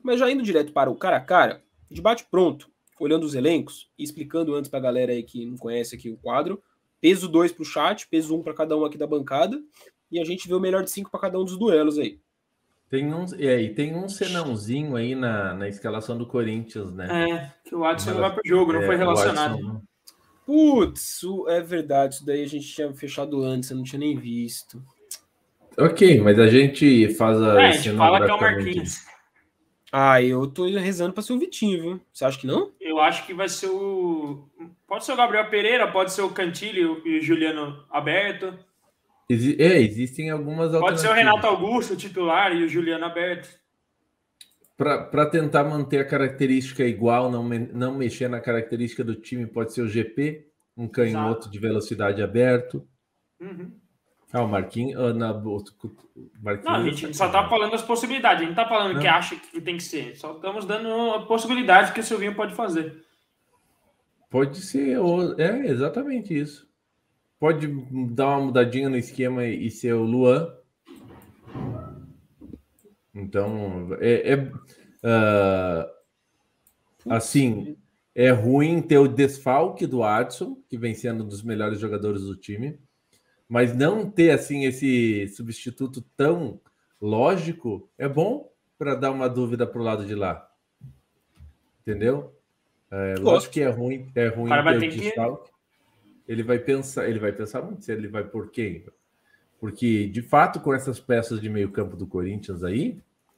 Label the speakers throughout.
Speaker 1: Mas já indo direto para o cara a cara, debate pronto, olhando os elencos e explicando antes para a galera aí que não conhece aqui o quadro, peso 2 para o chat, peso 1 para cada um aqui da bancada, e a gente vê o melhor de 5 para cada um dos duelos aí.
Speaker 2: Tem um senãozinho aí na escalação do Corinthians, né?
Speaker 3: Que o Adson não vai pro jogo, não foi relacionado.
Speaker 1: Putz, é verdade, isso daí a gente tinha fechado antes, eu não tinha nem visto.
Speaker 2: Ok, mas a gente faz
Speaker 3: a gente fala que é o Marquinhos.
Speaker 1: Eu tô rezando para ser o Vitinho, viu? Você acha que não?
Speaker 3: Eu acho que vai ser o... Pode ser o Gabriel Pereira, pode ser o Cantilho e o Juliano aberto.
Speaker 2: Existem algumas
Speaker 3: alternativas. Pode ser o Renato Augusto, titular, e o Juliano aberto.
Speaker 2: Para tentar manter a característica igual, não mexer na característica do time, pode ser o GP, um canhoto de velocidade aberto. O Marquinhos...
Speaker 3: Não, a gente só tá falando das possibilidades. A gente não tá falando que acha que tem que ser. Só estamos dando a possibilidade que o Silvinho pode fazer.
Speaker 2: Pode ser, exatamente isso. Pode dar uma mudadinha no esquema e ser o Luan. Então, assim, é ruim ter o desfalque do Adson, que vem sendo um dos melhores jogadores do time, mas não ter, assim, esse substituto tão lógico é bom para dar uma dúvida para o lado de lá. Entendeu? Lógico que é ruim ter o desfalque. Ele vai pensar muito se ele vai por quem. Porque, de fato, com essas peças de meio campo do Corinthians aí,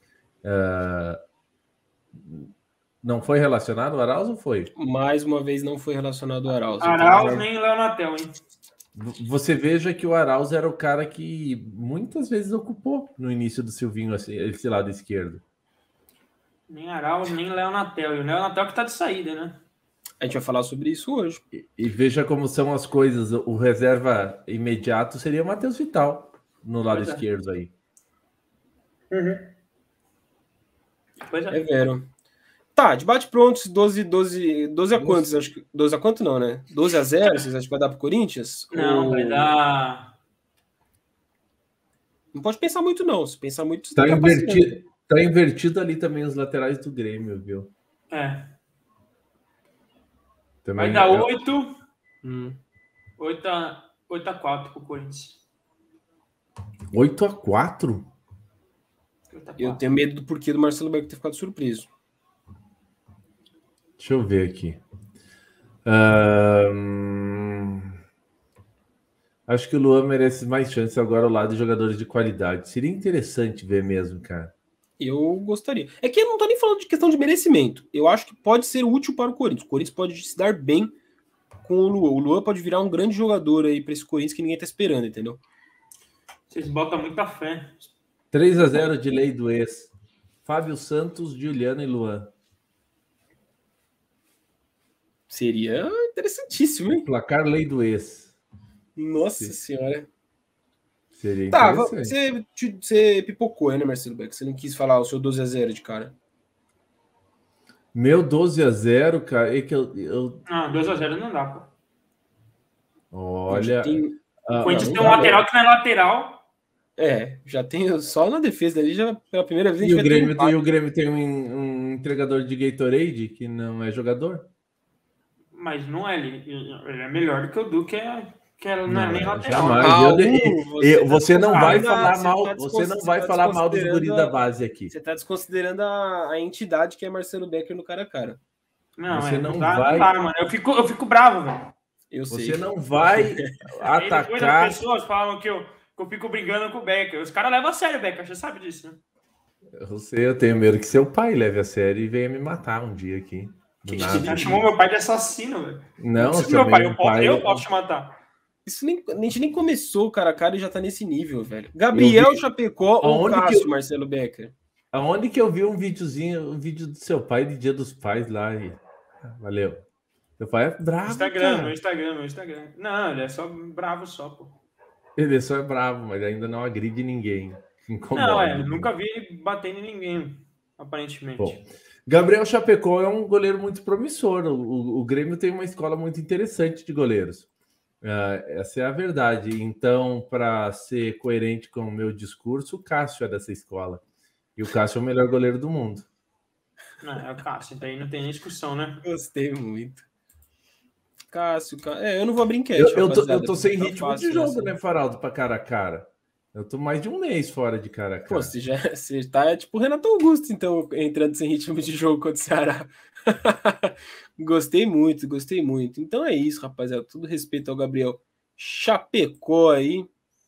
Speaker 2: não foi relacionado o Arauz ou foi?
Speaker 1: Mais uma vez não foi relacionado o Arauz.
Speaker 3: Arauz nem o Leonatel, hein?
Speaker 2: Você veja que o Arauz era o cara que muitas vezes ocupou no início do Silvinho esse lado esquerdo.
Speaker 3: Nem Arauz, nem Leonatel. E o Leonatel que tá de saída, né?
Speaker 1: A gente vai falar sobre isso hoje.
Speaker 2: E veja como são as coisas. O reserva imediato seria o Matheus Vital no lado esquerdo aí.
Speaker 1: Pois é. Vero. Tá, debate pronto. 12 a quantos? Acho que 12 a quanto não, né? 12-0, vocês acham que vai dar pro Corinthians?
Speaker 3: Não, vai dar...
Speaker 1: Não pode pensar muito, não. Se pensar muito,
Speaker 2: tá invertido ali também os laterais do Grêmio, viu?
Speaker 3: Também vai dar 8. 8-4 pro Corinthians.
Speaker 2: 8-4?
Speaker 1: Eu tenho medo do porquê do Marcelo Becker ter ficado surpreso.
Speaker 2: Deixa eu ver aqui. Acho que o Luan merece mais chance agora ao lado de jogadores de qualidade. Seria interessante ver mesmo, cara.
Speaker 1: Eu gostaria. É que eu não tô nem falando de questão de merecimento. Eu acho que pode ser útil para o Corinthians. O Corinthians pode se dar bem com o Luan. O Luan pode virar um grande jogador aí para esse Corinthians que ninguém tá esperando, entendeu?
Speaker 3: Vocês botam muita fé.
Speaker 2: 3-0 de lei do ex. Fábio Santos, Juliano e Luan.
Speaker 1: Seria interessantíssimo, hein?
Speaker 2: Placar lei do ex.
Speaker 1: Nossa senhora.
Speaker 2: Seria interessante.
Speaker 1: Você pipocou, né, Marcelo Becker? Você não quis falar o seu 12-0 de cara.
Speaker 2: Meu 12-0, cara, é que eu...
Speaker 3: Não, 2-0 não dá, pô.
Speaker 2: Olha...
Speaker 3: O Corinthians tem um lateral que não é lateral.
Speaker 1: Já tem só na defesa ali, já pela primeira vez.
Speaker 2: E o Grêmio tem um entregador de Gatorade que não é jogador?
Speaker 3: Mas não é, ele é melhor do que o Duque, que não é nem lateral.
Speaker 2: Jamais. Você não vai falar mal. Você não vai falar mal dos guris da base aqui.
Speaker 1: Você está desconsiderando a entidade que é Marcelo Becker no cara a cara.
Speaker 3: Não, você não vai. Não dá, mano. Eu fico bravo, velho.
Speaker 2: Você não vai atacar.
Speaker 3: Depois as pessoas falam que eu fico brigando com o Becker. Os caras levam a sério o Becker, você sabe disso, né?
Speaker 2: Eu tenho medo que seu pai leve a sério e venha me matar um dia aqui.
Speaker 3: Já chamou meu pai de assassino, velho.
Speaker 2: Não,
Speaker 3: meu pai, eu posso te matar.
Speaker 1: Isso a gente nem começou cara a cara e já tá nesse nível, velho. Gabriel Chapecó ou Cássio, Marcelo Becker?
Speaker 2: Aonde que eu vi um vídeo do seu pai de Dia dos Pais lá? Valeu. Seu pai é bravo,
Speaker 3: no Instagram. Não, ele é só bravo só, pô.
Speaker 2: Ele só é bravo, mas ainda não agride ninguém.
Speaker 3: Incomoda. Não, nunca vi ele batendo em ninguém, aparentemente.
Speaker 2: Bom, Gabriel Chapecó é um goleiro muito promissor. O Grêmio tem uma escola muito interessante de goleiros. Essa é a verdade. Então, para ser coerente com o meu discurso, o Cássio é dessa escola. E o Cássio é o melhor goleiro do mundo.
Speaker 3: É o Cássio, daí não tem nem discussão, né?
Speaker 1: Gostei muito. Cássio. Eu não vou abrir enquete.
Speaker 2: Eu tô sem ritmo de jogo, né, Faraldo, pra cara a cara. Eu tô mais de um mês fora de cara a cara.
Speaker 1: Pô, você tá tipo o Renato Augusto, então, entrando sem ritmo de jogo contra o Ceará. Gostei muito, gostei muito. Então é isso, rapaziada. Todo respeito ao Gabriel Chapecó aí.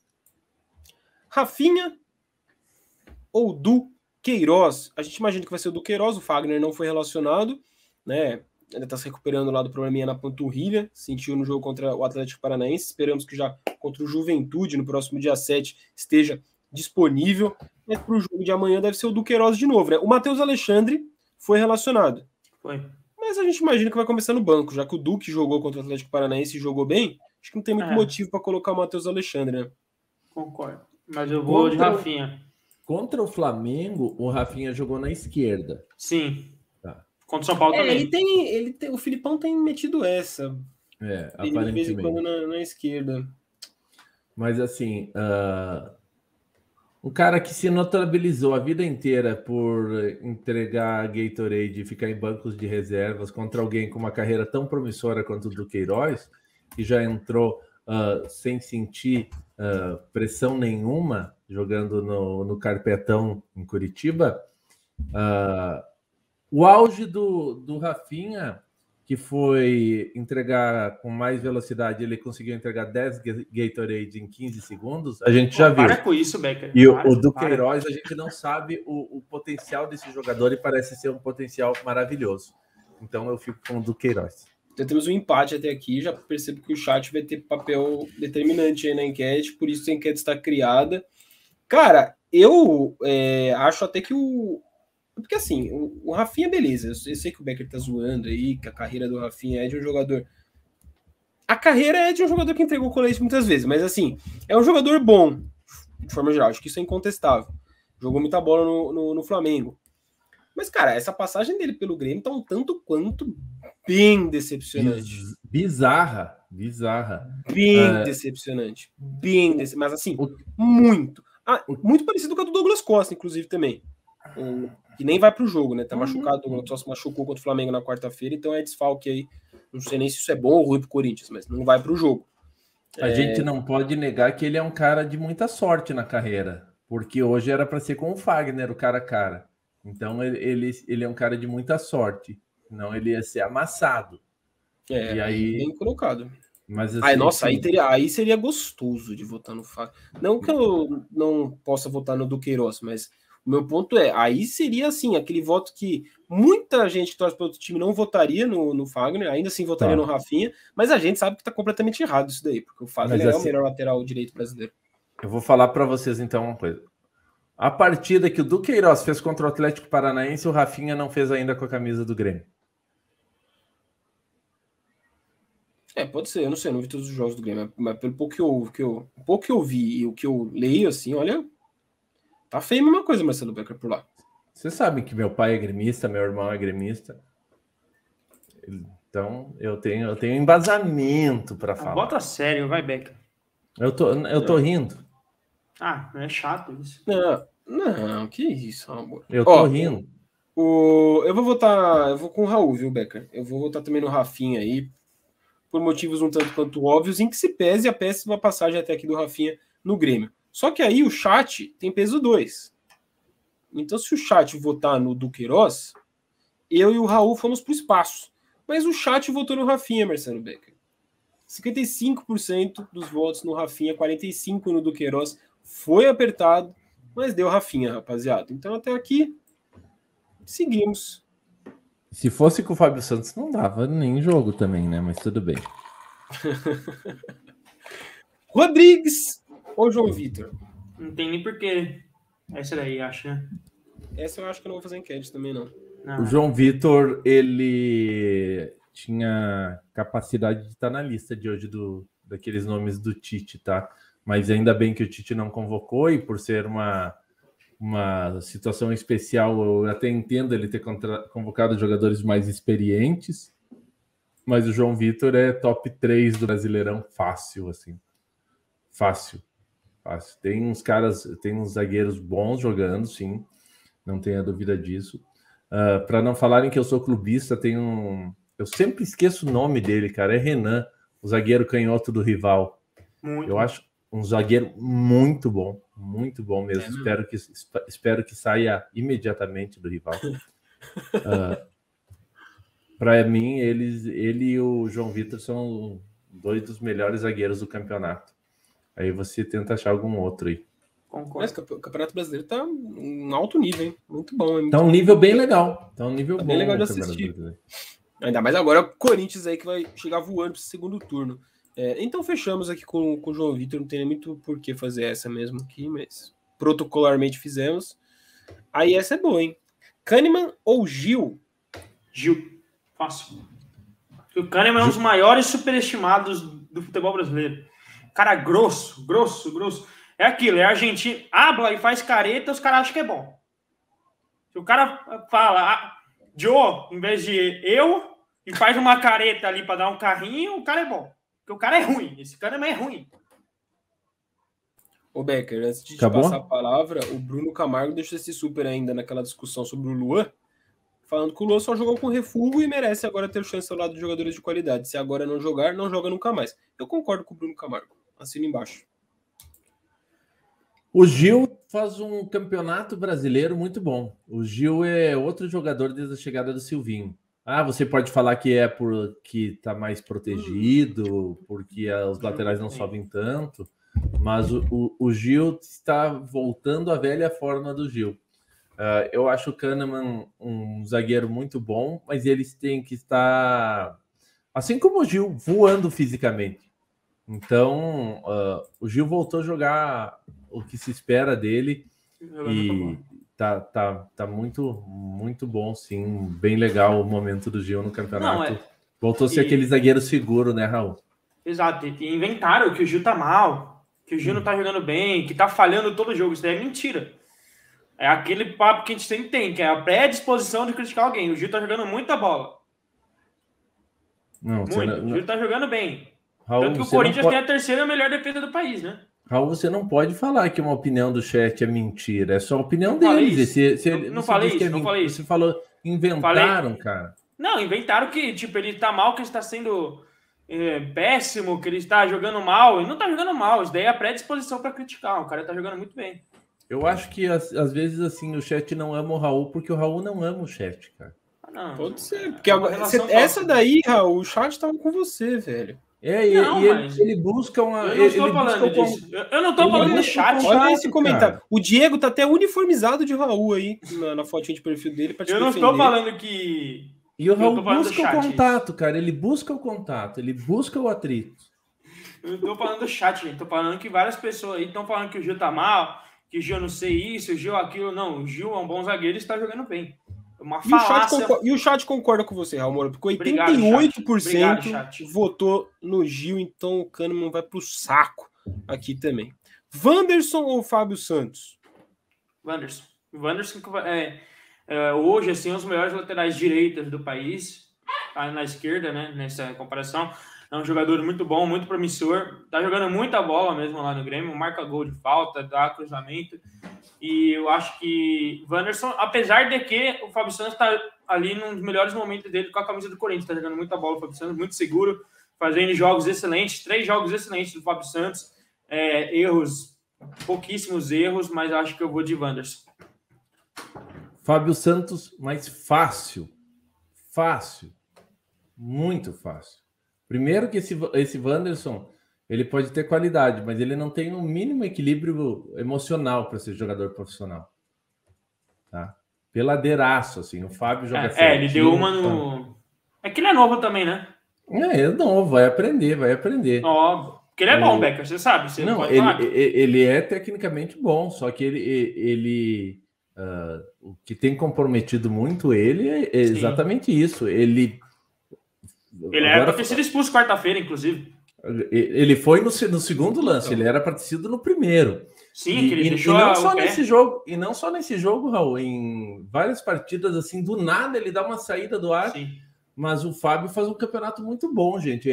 Speaker 1: Rafinha ou Duqueiroz? A gente imagina que vai ser o Duqueiroz. O Fagner não foi relacionado, né? Ainda tá se recuperando lá do probleminha na panturrilha. Sentiu no jogo contra o Atlético Paranaense. Esperamos que já contra o Juventude, no próximo dia 7, esteja disponível. Mas pro jogo de amanhã deve ser o Duqueiroz de novo, né? O Matheus Alexandre foi relacionado.
Speaker 3: Foi.
Speaker 1: Mas a gente imagina que vai começar no banco, já que o Duque jogou contra o Atlético Paranaense e jogou bem. Acho que não tem muito motivo para colocar o Matheus Alexandre, né?
Speaker 3: Concordo. Mas eu vou de Rafinha.
Speaker 2: Contra o Flamengo, o Rafinha jogou na esquerda.
Speaker 3: Sim. Tá. Contra o São Paulo também.
Speaker 1: Ele tem, o Filipão tem metido essa.
Speaker 2: Aparentemente.
Speaker 1: De vez em quando na esquerda.
Speaker 2: Mas assim, um cara que se notabilizou a vida inteira por entregar Gatorade e ficar em bancos de reservas contra alguém com uma carreira tão promissora quanto o Duqueiroz, que já entrou sem sentir pressão nenhuma, jogando no carpetão em Curitiba. O auge do Rafinha, que foi entregar com mais velocidade, ele conseguiu entregar 10 Gatorade em 15 segundos, a gente já viu.
Speaker 3: Para com isso, Becker.
Speaker 2: E o Duqueiroz, a gente não sabe o potencial desse jogador e parece ser um potencial maravilhoso. Então eu fico com o Duqueiroz.
Speaker 1: Então temos um empate até aqui, já percebo que o chat vai ter papel determinante aí na enquete, por isso a enquete está criada. Cara, eu acho até que porque assim, o Rafinha, beleza, eu sei que o Becker tá zoando aí, que a carreira do Rafinha é de um jogador... A carreira é de um jogador que entregou colete muitas vezes, mas assim, é um jogador bom, de forma geral, acho que isso é incontestável. Jogou muita bola no Flamengo. Mas, cara, essa passagem dele pelo Grêmio tá um tanto quanto bem decepcionante.
Speaker 2: Bizarra.
Speaker 1: Bem decepcionante. Mas assim, muito. Muito parecido com a do Douglas Costa, inclusive, também. Que nem vai pro jogo, né? Tá machucado, só se machucou contra o Flamengo na quarta-feira, então é desfalque aí. Não sei nem se isso é bom ou ruim pro Corinthians, mas não vai pro jogo.
Speaker 2: A gente não pode negar que ele é um cara de muita sorte na carreira, porque hoje era para ser com o Fagner, o cara a cara. Então ele é um cara de muita sorte, não ele ia ser amassado.
Speaker 1: E aí bem colocado.
Speaker 2: Mas assim,
Speaker 1: nossa, aí seria gostoso de votar no Fagner. Não que eu não possa votar no Duqueiroz, mas o meu ponto aí seria assim, aquele voto que muita gente que torce para outro time não votaria no Fagner, ainda assim votaria no Rafinha, mas a gente sabe que está completamente errado isso daí, porque o Fagner é o melhor lateral direito brasileiro.
Speaker 2: Eu vou falar para vocês então uma coisa. A partida que o Duqueiroz fez contra o Atlético Paranaense, o Rafinha não fez ainda com a camisa do Grêmio.
Speaker 1: Pode ser, eu não sei, eu não vi todos os jogos do Grêmio, mas pelo pouco que eu vi e o que eu leio, assim, olha, tá feio a mesma coisa, Marcelo Becker, por lá.
Speaker 2: Vocês sabem que meu pai é gremista, meu irmão é gremista. Então, eu tenho embasamento para falar.
Speaker 3: Bota sério, vai, Becker.
Speaker 2: Eu tô rindo.
Speaker 3: Não é chato isso.
Speaker 1: Não, que isso, amor.
Speaker 2: Eu tô rindo.
Speaker 1: Eu vou com o Raul, viu, Becker? Eu vou votar também no Rafinha aí, por motivos um tanto quanto óbvios, em que se pese a péssima passagem até aqui do Rafinha no Grêmio. Só que aí o chat tem peso 2. Então, se o chat votar no Duqueiroz, eu e o Raul fomos pro espaço. Mas o chat votou no Rafinha, Marcelo Becker. 55% dos votos no Rafinha, 45% no Duqueiroz. Foi apertado, mas deu Rafinha, rapaziada. Então, até aqui, seguimos.
Speaker 2: Se fosse com o Fábio Santos, não dava nem jogo também, né? Mas tudo bem.
Speaker 1: Rodrigues ou João Vitor?
Speaker 3: Não tem nem porquê. Essa daí, acho, né?
Speaker 1: Essa eu acho que eu não vou fazer enquete também, não.
Speaker 2: O João Vitor, ele tinha capacidade de estar na lista de hoje daqueles nomes do Tite, tá? Mas ainda bem que o Tite não convocou e por ser uma situação especial, eu até entendo ele ter convocado jogadores mais experientes, mas o João Vitor é top 3 do Brasileirão fácil, assim. Fácil. Tem uns zagueiros bons jogando, sim, não tenha dúvida disso. Para não falarem que eu sou clubista, tem um... Eu sempre esqueço o nome dele, cara. É Renan, o zagueiro canhoto do rival. Eu acho um zagueiro muito bom mesmo. Espero que saia imediatamente do rival. Para mim, ele e o João Vitor são 2 dos melhores zagueiros do campeonato. Aí você tenta achar algum outro aí.
Speaker 1: Mas o Campeonato Brasileiro tá um alto nível, hein? Muito bom. Muito
Speaker 2: tá um nível bem legal. Tá um nível bom.
Speaker 1: Bem legal de assistir. Ainda mais agora o Corinthians aí que vai chegar voando para o segundo turno. Então fechamos aqui com o João Vitor. Não tem muito por que fazer essa mesmo aqui, mas protocolarmente fizemos. Aí essa é boa, hein? Kahneman ou Gil?
Speaker 3: Gil. Fácil. O Kahneman é um dos maiores superestimados do futebol brasileiro. Cara grosso. É aquilo, é argentino. Habla e faz careta, os caras acham que é bom. Se o cara fala Joe, em vez de eu, e faz uma careta ali para dar um carrinho, o cara é bom. Porque o cara é ruim. Esse Kahneman é ruim.
Speaker 1: Ô Becker, antes de te passar a palavra, o Bruno Camargo deixou esse super ainda naquela discussão sobre o Luan, falando que o Luan só jogou com refúgio e merece agora ter chance ao lado de jogadores de qualidade. Se agora não jogar, não joga nunca mais. Eu concordo com o Bruno Camargo. Assina embaixo.
Speaker 2: O Gil faz um campeonato brasileiro muito bom. O Gil é outro jogador desde a chegada do Silvinho. Você pode falar que é porque está mais protegido, porque os laterais não sobem tanto, mas o Gil está voltando à velha forma do Gil. Eu acho o Kahneman um zagueiro muito bom, mas eles têm que estar, assim como o Gil, voando fisicamente. Então, o Gil voltou a jogar o que se espera dele e tá muito bom, sim. Bem legal o momento do Gil no campeonato. Voltou a ser aquele zagueiro seguro, né, Raul?
Speaker 3: Exato. E inventaram que o Gil tá mal, que o Gil não tá jogando bem, que tá falhando todo jogo. Isso daí é mentira. É aquele papo que a gente sempre tem, que é a predisposição de criticar alguém. O Gil tá jogando muita bola. O Gil tá jogando bem. Raul, tanto que o Corinthians tem a terceira melhor defesa do país, né?
Speaker 2: Raul, você não pode falar que uma opinião do chat é mentira. É só a opinião deles.
Speaker 3: Não falei isso.
Speaker 2: Você falou, inventaram, cara.
Speaker 3: Não, inventaram que tipo, ele tá mal, que ele está sendo péssimo, que ele está jogando mal. Ele não tá jogando mal. Isso daí é a predisposição para criticar. O cara tá jogando muito bem.
Speaker 2: Eu acho que, às vezes, assim, o chat não ama o Raul porque o Raul não ama o chat, cara.
Speaker 1: Não, pode ser. Porque essa daí, Raul, o chat tava com você, velho.
Speaker 2: Ele busca uma...
Speaker 3: Eu não estou falando disso. Eu não estou falando do chat.
Speaker 1: Olha esse comentário. O Diego tá até uniformizado de Raul aí, na fotinha de perfil dele, pra te defender.
Speaker 3: Eu não estou falando que...
Speaker 2: E o Raul busca o contato, cara. Ele busca o contato. Ele busca o atrito.
Speaker 3: Eu não estou falando do chat, gente. Estou falando que várias pessoas aí estão falando que o Gil tá mal, que o Gil não sei isso, o Gil aquilo. Não, o Gil é um bom zagueiro e está jogando bem.
Speaker 1: E o chat concorda com você, Raul Moura, porque 88% votou no Gil, então o Kahneman vai pro saco aqui também. Wanderson ou Fábio Santos?
Speaker 3: Wanderson hoje assim, é um dos melhores laterais direitas do país, tá na esquerda, né, nessa comparação. É um jogador muito bom, muito promissor, tá jogando muita bola mesmo lá no Grêmio, marca gol de falta, dá cruzamento. E eu acho que Wanderson, apesar de que o Fábio Santos está ali num dos melhores momentos dele com a camisa do Corinthians, está jogando muita bola, o Fábio Santos muito seguro, fazendo jogos excelentes, 3 jogos excelentes do Fábio Santos, pouquíssimos erros, mas acho que eu vou de Wanderson.
Speaker 2: Fábio Santos, mais fácil, muito fácil. Primeiro que esse Wanderson, ele pode ter qualidade, mas ele não tem um mínimo equilíbrio emocional para ser jogador profissional. Tá? Peladeiraço, assim. O Fábio joga certinho.
Speaker 3: Ele deu uma no... É que ele é novo também, né?
Speaker 2: É novo, vai aprender.
Speaker 3: Ó, porque ele é bom, Becker, você sabe.
Speaker 2: Ele é tecnicamente bom, só que o que tem comprometido muito ele é exatamente isso. Ele
Speaker 3: era para ter sido expulso quarta-feira, inclusive.
Speaker 2: Ele foi no segundo lance, ele era para ter sido no primeiro.
Speaker 3: Sim, que ele deixou
Speaker 2: e não só nesse jogo, e não só nesse jogo, Raul, em várias partidas assim, do nada ele dá uma saída do ar.
Speaker 3: Sim.
Speaker 2: Mas o Fábio faz um campeonato muito bom, gente.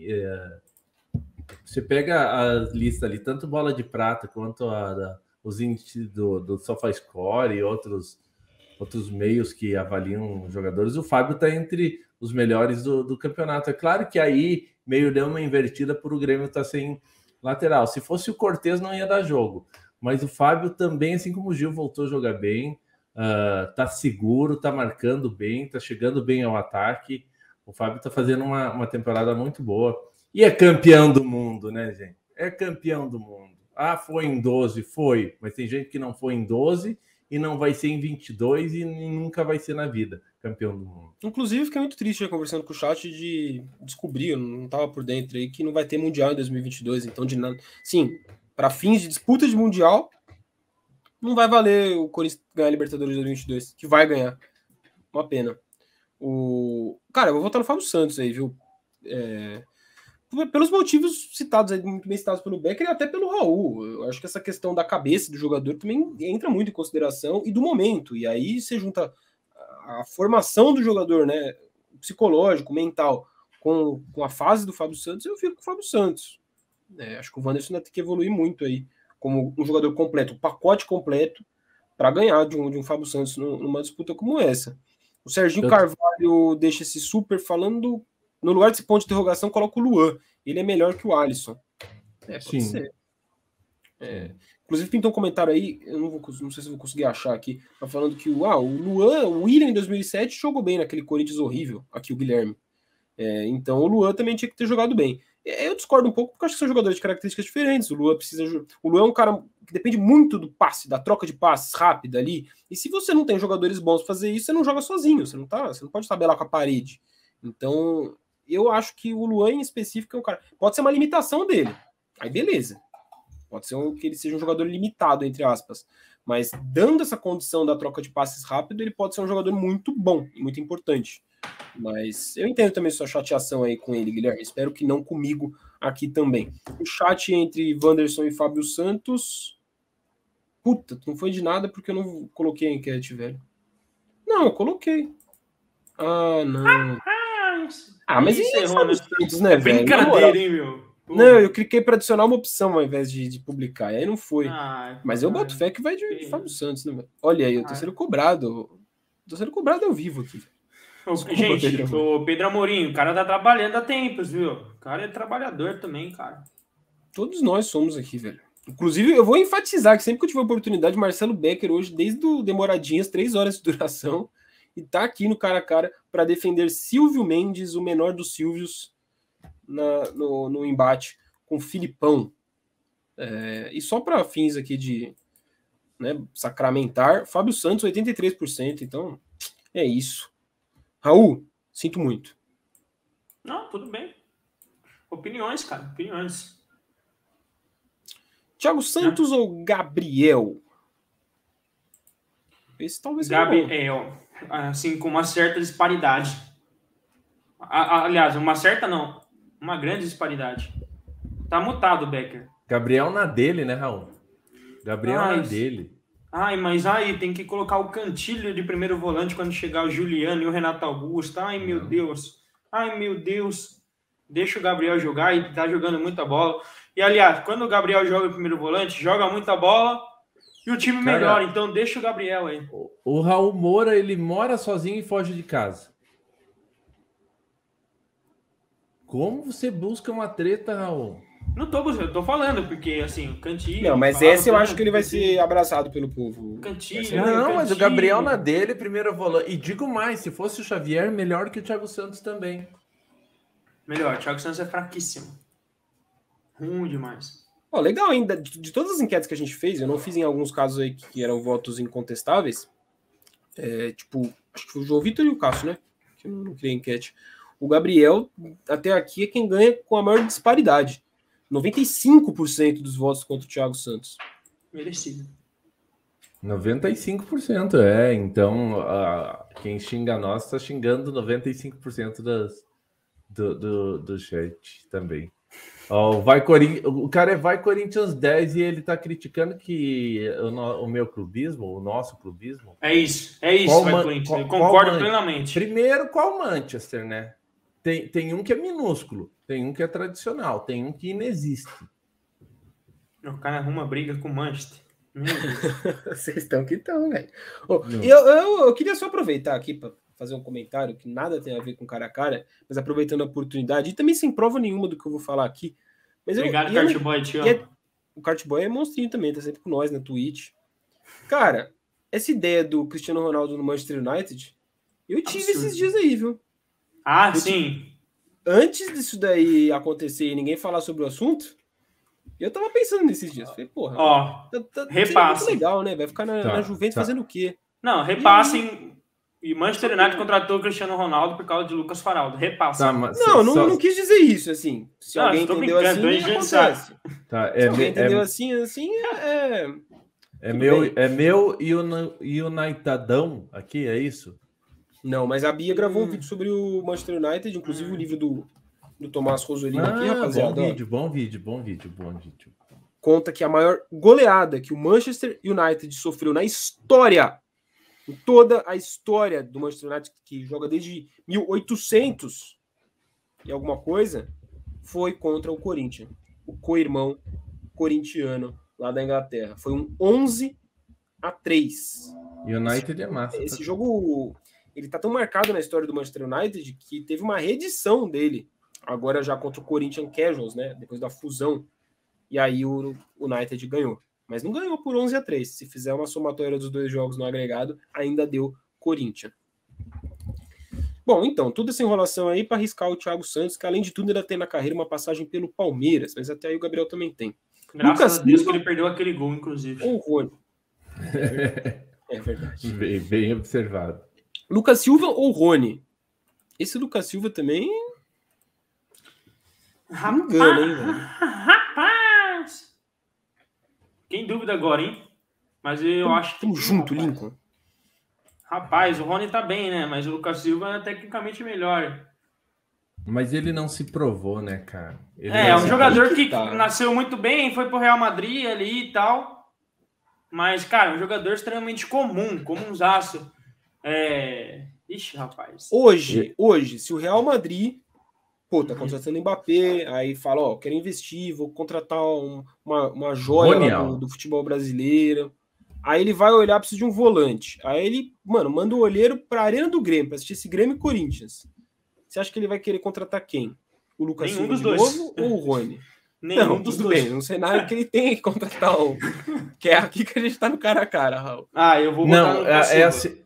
Speaker 2: Você pega a lista ali, tanto bola de prata quanto os índices do SofaScore e outros outros meios que avaliam jogadores, o Fábio está entre os melhores do campeonato. É claro que aí meio deu uma invertida por o Grêmio estar sem lateral. Se fosse o Cortez, não ia dar jogo. Mas o Fábio também, assim como o Gil, voltou a jogar bem, tá seguro, tá marcando bem, tá chegando bem ao ataque. O Fábio tá fazendo uma temporada muito boa. E é campeão do mundo, né, gente? É campeão do mundo. Ah, foi em 12, foi. Mas tem gente que não foi em 12 e não vai ser em 22 e nunca vai ser na vida campeão do mundo.
Speaker 1: Inclusive, fiquei muito triste conversando com o chat de descobrir, eu não estava por dentro aí, que não vai ter Mundial em 2022. Então, de nada. Sim, para fins de disputa de Mundial, não vai valer o Corinthians ganhar a Libertadores de 2022, que vai ganhar. Uma pena. Cara, eu vou votar no Fábio Santos aí, viu? Pelos motivos citados aí, muito bem citados pelo Becker e até pelo Raul. Eu acho que essa questão da cabeça do jogador também entra muito em consideração e do momento. E aí você junta a formação do jogador, né, psicológico, mental, com a fase do Fábio Santos, eu fico com o Fábio Santos. Acho que o Wanderson ainda tem que evoluir muito aí, como um jogador completo, um pacote completo, para ganhar de um Fábio Santos numa disputa como essa. O Serginho Carvalho deixa esse super falando, no lugar desse ponto de interrogação, coloca o Luan. Ele é melhor que o Alisson. Pode
Speaker 2: Sim.
Speaker 1: ser. Inclusive, pintou um comentário aí, eu não sei se vou conseguir achar aqui, tá falando que o Luan, o William em 2007 jogou bem naquele Corinthians horrível, aqui o Guilherme. Então o Luan também tinha que ter jogado bem. Eu discordo um pouco, porque eu acho que são jogadores de características diferentes. O Luan é um cara que depende muito do passe, da troca de passes rápida ali. E se você não tem jogadores bons para fazer isso, você não joga sozinho, você não pode tabelar com a parede. Então, eu acho que o Luan em específico é um cara. Pode ser uma limitação dele. Aí beleza. Pode ser que ele seja um jogador limitado, entre aspas. Mas dando essa condição da troca de passes rápido, ele pode ser um jogador muito bom e muito importante. Mas eu entendo também sua chateação aí com ele, Guilherme. Espero que não comigo aqui também. O chat entre Wanderson e Fábio Santos. Puta, não foi de nada porque eu não coloquei a enquete, velho. Não, eu coloquei. Ah, não. Mas isso é Fábio Santos, né, velho?
Speaker 3: Brincadeira, hein, meu?
Speaker 1: Não, eu cliquei para adicionar uma opção ao invés de publicar, e aí não foi. Mas eu boto fé que vai de Fábio Santos, né? Olha aí, eu tô sendo cobrado. Tô sendo cobrado ao vivo aqui.
Speaker 3: Desculpa, gente, o Pedro Amorim, o cara tá trabalhando há tempos, viu? O cara é trabalhador também, cara.
Speaker 1: Todos nós somos aqui, velho. Inclusive, eu vou enfatizar que sempre que eu tiver oportunidade, Marcelo Becker hoje, desde o Demoradinhas, 3 horas de duração, e tá aqui no cara a cara para defender Silvio Mendes, o menor dos Silvios, no embate com Filipão. E só para fins aqui de sacramentar, Fábio Santos, 83%. Então, é isso. Raul, sinto muito.
Speaker 3: Não, tudo bem. Opiniões, cara, opiniões.
Speaker 1: Thiago Santos ou Gabriel? Esse talvez seja
Speaker 3: Gabriel, assim, com uma certa disparidade. Aliás, uma certa não, uma grande disparidade. Tá mutado, Becker.
Speaker 2: Gabriel na dele, né, Raul? Gabriel na dele.
Speaker 3: Mas aí tem que colocar o Cantilho de primeiro volante quando chegar o Juliano e o Renato Augusto. Meu Deus. Deixa o Gabriel jogar, e tá jogando muita bola. E, aliás, quando o Gabriel joga o primeiro volante, joga muita bola e o time melhora. Então, deixa o Gabriel aí.
Speaker 2: O Raul Moura, ele mora sozinho e foge de casa. Como você busca uma treta, Raul?
Speaker 3: Não tô buscando, eu tô falando, porque, assim, o Cantilho...
Speaker 1: Não, mas esse eu acho que ele vai ser abraçado pelo povo.
Speaker 3: Cantilho...
Speaker 2: Não, mas o Gabriel na dele, primeiro volante. E digo mais, se fosse o Xavier, melhor que o Thiago Santos também.
Speaker 3: Melhor, o Thiago Santos é fraquíssimo. Ruim demais.
Speaker 1: Legal ainda, de todas as enquetes que a gente fez, eu não fiz em alguns casos aí que eram votos incontestáveis, acho que foi o João Vitor e o Cássio, né? Que eu não criei enquete. O Gabriel, até aqui, é quem ganha com a maior disparidade. 95% dos votos contra o Thiago Santos.
Speaker 3: Merecido.
Speaker 2: 95%, então quem xinga nós está xingando 95% do chat também. O cara vai Corinthians 10 e ele tá criticando que o meu clubismo, o nosso clubismo...
Speaker 3: É isso, vai Corinthians, eu concordo plenamente.
Speaker 2: Primeiro, qual Manchester, né? Tem um que é minúsculo, tem um que é tradicional, tem um que inexiste.
Speaker 3: O cara arruma briga com o Manchester.
Speaker 1: Vocês estão que estão, velho. Eu queria só aproveitar aqui para fazer um comentário que nada tem a ver com cara a cara, mas aproveitando a oportunidade, e também sem prova nenhuma do que eu vou falar aqui. Mas
Speaker 3: obrigado, Cartboy, te amo.
Speaker 1: O Cartboy é monstrinho também, tá sempre com nós na Twitch. Cara, essa ideia do Cristiano Ronaldo no Manchester United, eu tive esses dias aí, viu?
Speaker 3: Sim.
Speaker 1: Antes disso daí acontecer e ninguém falar sobre o assunto, eu tava pensando nesses dias. Falei, porra,
Speaker 3: repassem.
Speaker 1: Muito legal, né? Vai ficar na Juventus fazendo o quê?
Speaker 3: Não, repassem. E Manchester United contratou o Cristiano Ronaldo por causa de Lucas Faraldo. Repassem.
Speaker 1: Não quis dizer isso, assim. Se alguém entendeu assim, acontece.
Speaker 2: Se
Speaker 1: alguém entendeu assim,
Speaker 2: É meu e o Naitadão aqui, é isso?
Speaker 1: Não, mas a Bia gravou um vídeo sobre o Manchester United, inclusive o livro do Tomás Rosolino aqui, rapaziada.
Speaker 2: Bom vídeo.
Speaker 1: Conta que a maior goleada que o Manchester United sofreu na história, em toda a história do Manchester United, que joga desde 1800 e alguma coisa, foi contra o Corinthians, o co-irmão corintiano lá da Inglaterra. Foi um 11-3.
Speaker 2: United é massa.
Speaker 1: Esse jogo, ele tá tão marcado na história do Manchester United que teve uma reedição dele, agora já contra o Corinthians Casuals, né? Depois da fusão. E aí o United ganhou. Mas não ganhou por 11-3. Se fizer uma somatória dos dois jogos no agregado, ainda deu Corinthians. Bom, então, toda essa enrolação aí para arriscar o Thiago Santos, que além de tudo ainda tem na carreira uma passagem pelo Palmeiras, mas até aí o Gabriel também tem.
Speaker 3: Graças a Deus que ele perdeu aquele gol, inclusive.
Speaker 1: Ou o Rony. É verdade.
Speaker 2: Bem observado.
Speaker 1: Lucas Silva ou Rony? Esse Lucas Silva também... Não engana, hein, velho?
Speaker 3: Rapaz! Quem dúvida agora, hein? Mas eu acho que...
Speaker 1: Tamo junto, Lincoln.
Speaker 3: Rapaz, o Rony tá bem, né? Mas o Lucas Silva é tecnicamente melhor.
Speaker 2: Mas ele não se provou, né, cara?
Speaker 3: É um jogador que nasceu muito bem, foi pro Real Madrid ali e tal. Mas, cara, um jogador extremamente comunzaço. Ixi, rapaz.
Speaker 1: Hoje, se o Real Madrid, tá contratando Mbappé, aí fala, quero investir, vou contratar uma joia do futebol brasileiro. Aí ele vai olhar, precisa de um volante. Aí ele, manda o olheiro pra Arena do Grêmio, pra assistir esse Grêmio e Corinthians. Você acha que ele vai querer contratar quem? O Lucas Silva de novo ou o Rony?
Speaker 3: Nenhum dos
Speaker 1: tudo
Speaker 3: dois.
Speaker 1: bem, num cenário que ele tem que contratar um. Que é aqui que a gente tá no cara a cara, Raul.
Speaker 3: Eu vou botar no Lucas Silva.
Speaker 2: Assim...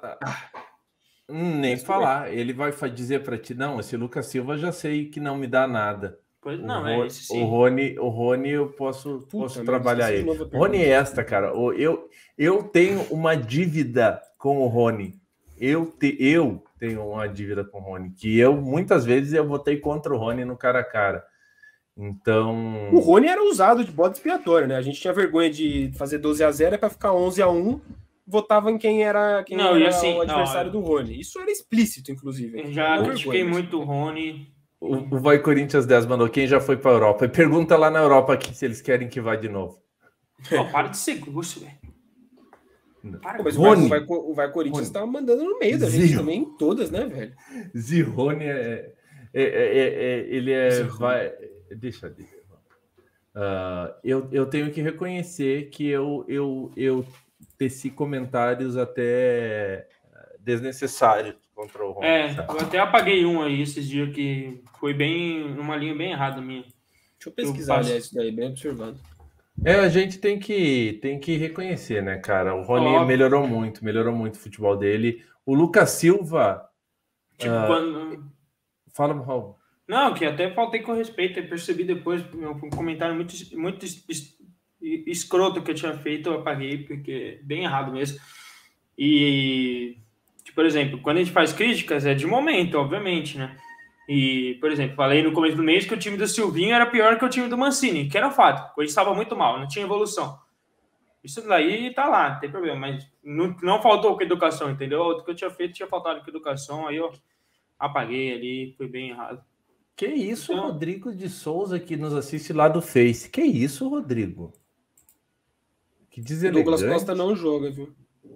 Speaker 2: nem falar. Ele vai dizer para ti, não, esse Lucas Silva já sei que não me dá nada.
Speaker 3: Pois não, esse sim.
Speaker 2: O Rony eu posso trabalhar ele. Rony é esta, cara. Eu tenho uma dívida com o Rony. Eu tenho uma dívida com o Rony, que muitas vezes eu votei contra o Rony no cara a cara. Então...
Speaker 1: O Rony era usado de bode expiatório, né? A gente tinha vergonha de fazer 12-0 para ficar 11-1, votava em quem era o adversário do Rony. Isso era explícito, inclusive.
Speaker 3: Eu já critiquei muito o Rony.
Speaker 2: O Vai Corinthians 10 mandou quem já foi para a Europa. E pergunta lá na Europa aqui se eles querem que vá de novo.
Speaker 3: Para de ser grosso, velho.
Speaker 1: Mas o Vai Corinthians tá mandando no meio da gente também, em todas, né, velho?
Speaker 2: Zirrone ele é... Deixa. Eu tenho que reconhecer que eu teci comentários até desnecessários contra o Rony.
Speaker 3: Eu até apaguei um aí esses dias que foi numa linha bem errada minha.
Speaker 1: Deixa eu pesquisar isso daí, bem observado.
Speaker 2: A gente tem que reconhecer, né, cara? O Rony melhorou muito o futebol dele. O Lucas Silva... Fala, Raul.
Speaker 3: Não, que até faltei com respeito. Eu percebi depois um comentário muito escroto que eu tinha feito, eu apaguei, porque é bem errado mesmo. E, por exemplo, quando a gente faz críticas, é de momento, obviamente, né? E, por exemplo, falei no começo do mês que o time do Silvinho era pior que o time do Mancini, que era um fato. O estava muito mal, não tinha evolução. Isso daí tá lá, não tem problema, mas não faltou com educação, entendeu? O que eu tinha feito tinha faltado com educação, aí eu apaguei ali, foi bem errado.
Speaker 2: Que isso, então... Rodrigo de Souza, que nos assiste lá do Face. Que isso, Rodrigo? Que deselegante.
Speaker 1: O Douglas Costa não joga, viu?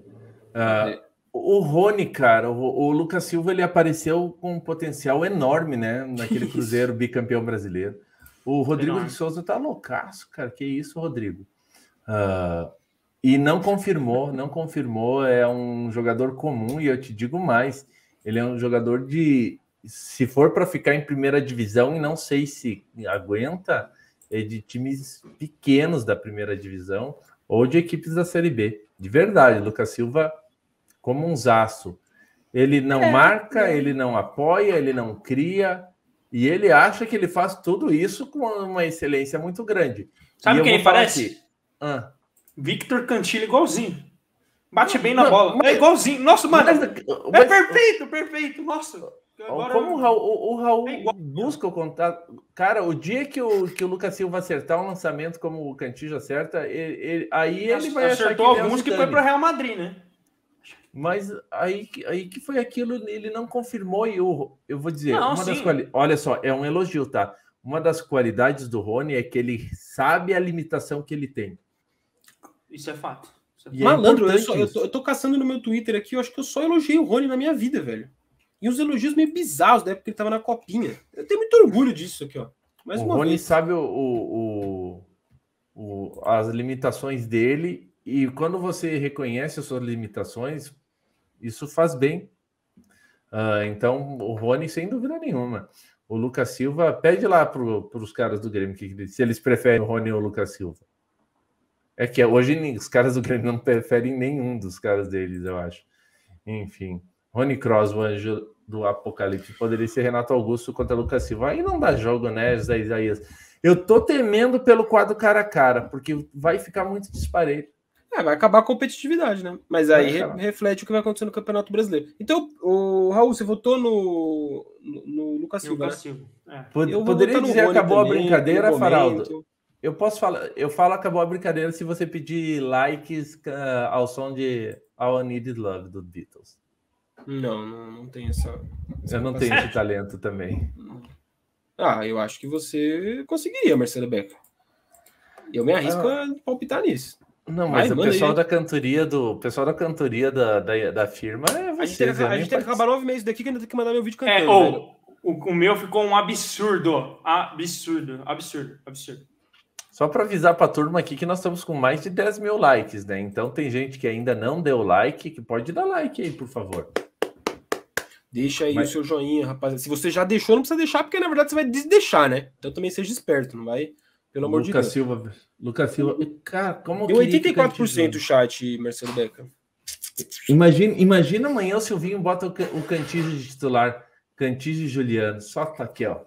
Speaker 2: O Rony, cara, o Lucas Silva, ele apareceu com um potencial enorme, né? Naquele Cruzeiro bicampeão brasileiro. O Rodrigo de Souza tá loucaço, cara. Que isso, Rodrigo? E não confirmou, é um jogador comum, e eu te digo mais, ele é um jogador se for para ficar em primeira divisão, e não sei se aguenta, é de times pequenos da primeira divisão, ou de equipes da Série B. De verdade, Lucas Silva, como um zaço. Ele não marca, ele não apoia, ele não cria, e ele acha que ele faz tudo isso com uma excelência muito grande.
Speaker 3: Sabe quem parece?
Speaker 2: Victor
Speaker 3: Cantillo, igualzinho. Bate bem na bola. É igualzinho. Nossa, mano. É perfeito. Nossa.
Speaker 2: Agora como o Raul busca o contato. Cara, o dia que o Lucas Silva acertar um lançamento como o Cantillo acerta, ele vai
Speaker 3: acertou
Speaker 2: achar que
Speaker 3: alguns que foi para o Real Madrid, né?
Speaker 2: Mas aí que foi aquilo, ele não confirmou, e eu vou dizer, olha só, é um elogio, tá? Uma das qualidades do Rony é que ele sabe a limitação que ele tem.
Speaker 3: Isso é fato.
Speaker 1: Malandro, eu tô caçando no meu Twitter aqui, eu acho que eu só elogiei o Rony na minha vida, velho. E os elogios meio bizarros da época que ele tava na copinha. Eu tenho muito orgulho disso aqui, ó.
Speaker 2: Mais o Rony sabe as limitações dele, e quando você reconhece as suas limitações, isso faz bem. Então, o Rony, sem dúvida nenhuma. O Lucas Silva, pede lá para os caras do Grêmio se eles preferem o Rony ou o Lucas Silva. É que hoje os caras do Grêmio não preferem nenhum dos caras deles, eu acho. Enfim, Rony Kroos, o anjo do Apocalipse, poderia ser Renato Augusto contra Lucas Silva. Aí não dá jogo, né, José Isaías? Eu tô temendo pelo quadro cara a cara, porque vai ficar muito disparelho.
Speaker 1: Vai acabar a competitividade, né? Mas aí reflete o que vai acontecer no Campeonato Brasileiro. Então, o Raul, você votou no Lucas Silva, né?
Speaker 2: Poderia dizer acabou também, a brincadeira, Faraldo? Eu falo acabou a brincadeira se você pedir likes ao som de All I Need Is Love, do Beatles.
Speaker 1: Não tem essa
Speaker 2: eu não tenho esse talento também.
Speaker 1: Eu acho que você conseguiria, Marcelo Becker. Eu me arrisco a palpitar nisso.
Speaker 2: Não, mas o pessoal da cantoria da firma é você.
Speaker 1: A gente tem que acabar 9 meses daqui que ainda tem que mandar meu vídeo cantando.
Speaker 3: O meu ficou um absurdo. Absurdo.
Speaker 2: Só para avisar para a turma aqui que nós estamos com mais de 10 mil likes, né? Então tem gente que ainda não deu like, que pode dar like aí, por favor.
Speaker 1: Deixa aí o seu joinha, rapaziada. Se você já deixou, não precisa deixar, porque na verdade você vai desdeixar, né? Então também seja esperto, não vai... Pelo amor de Deus.
Speaker 2: Lucas Silva, cara, como
Speaker 1: deu 84% o chat, Marcelo Becker.
Speaker 2: Imagina amanhã o Silvinho bota o Cantillo de titular. Cantillo e Juliano. Só tá aqui, ó.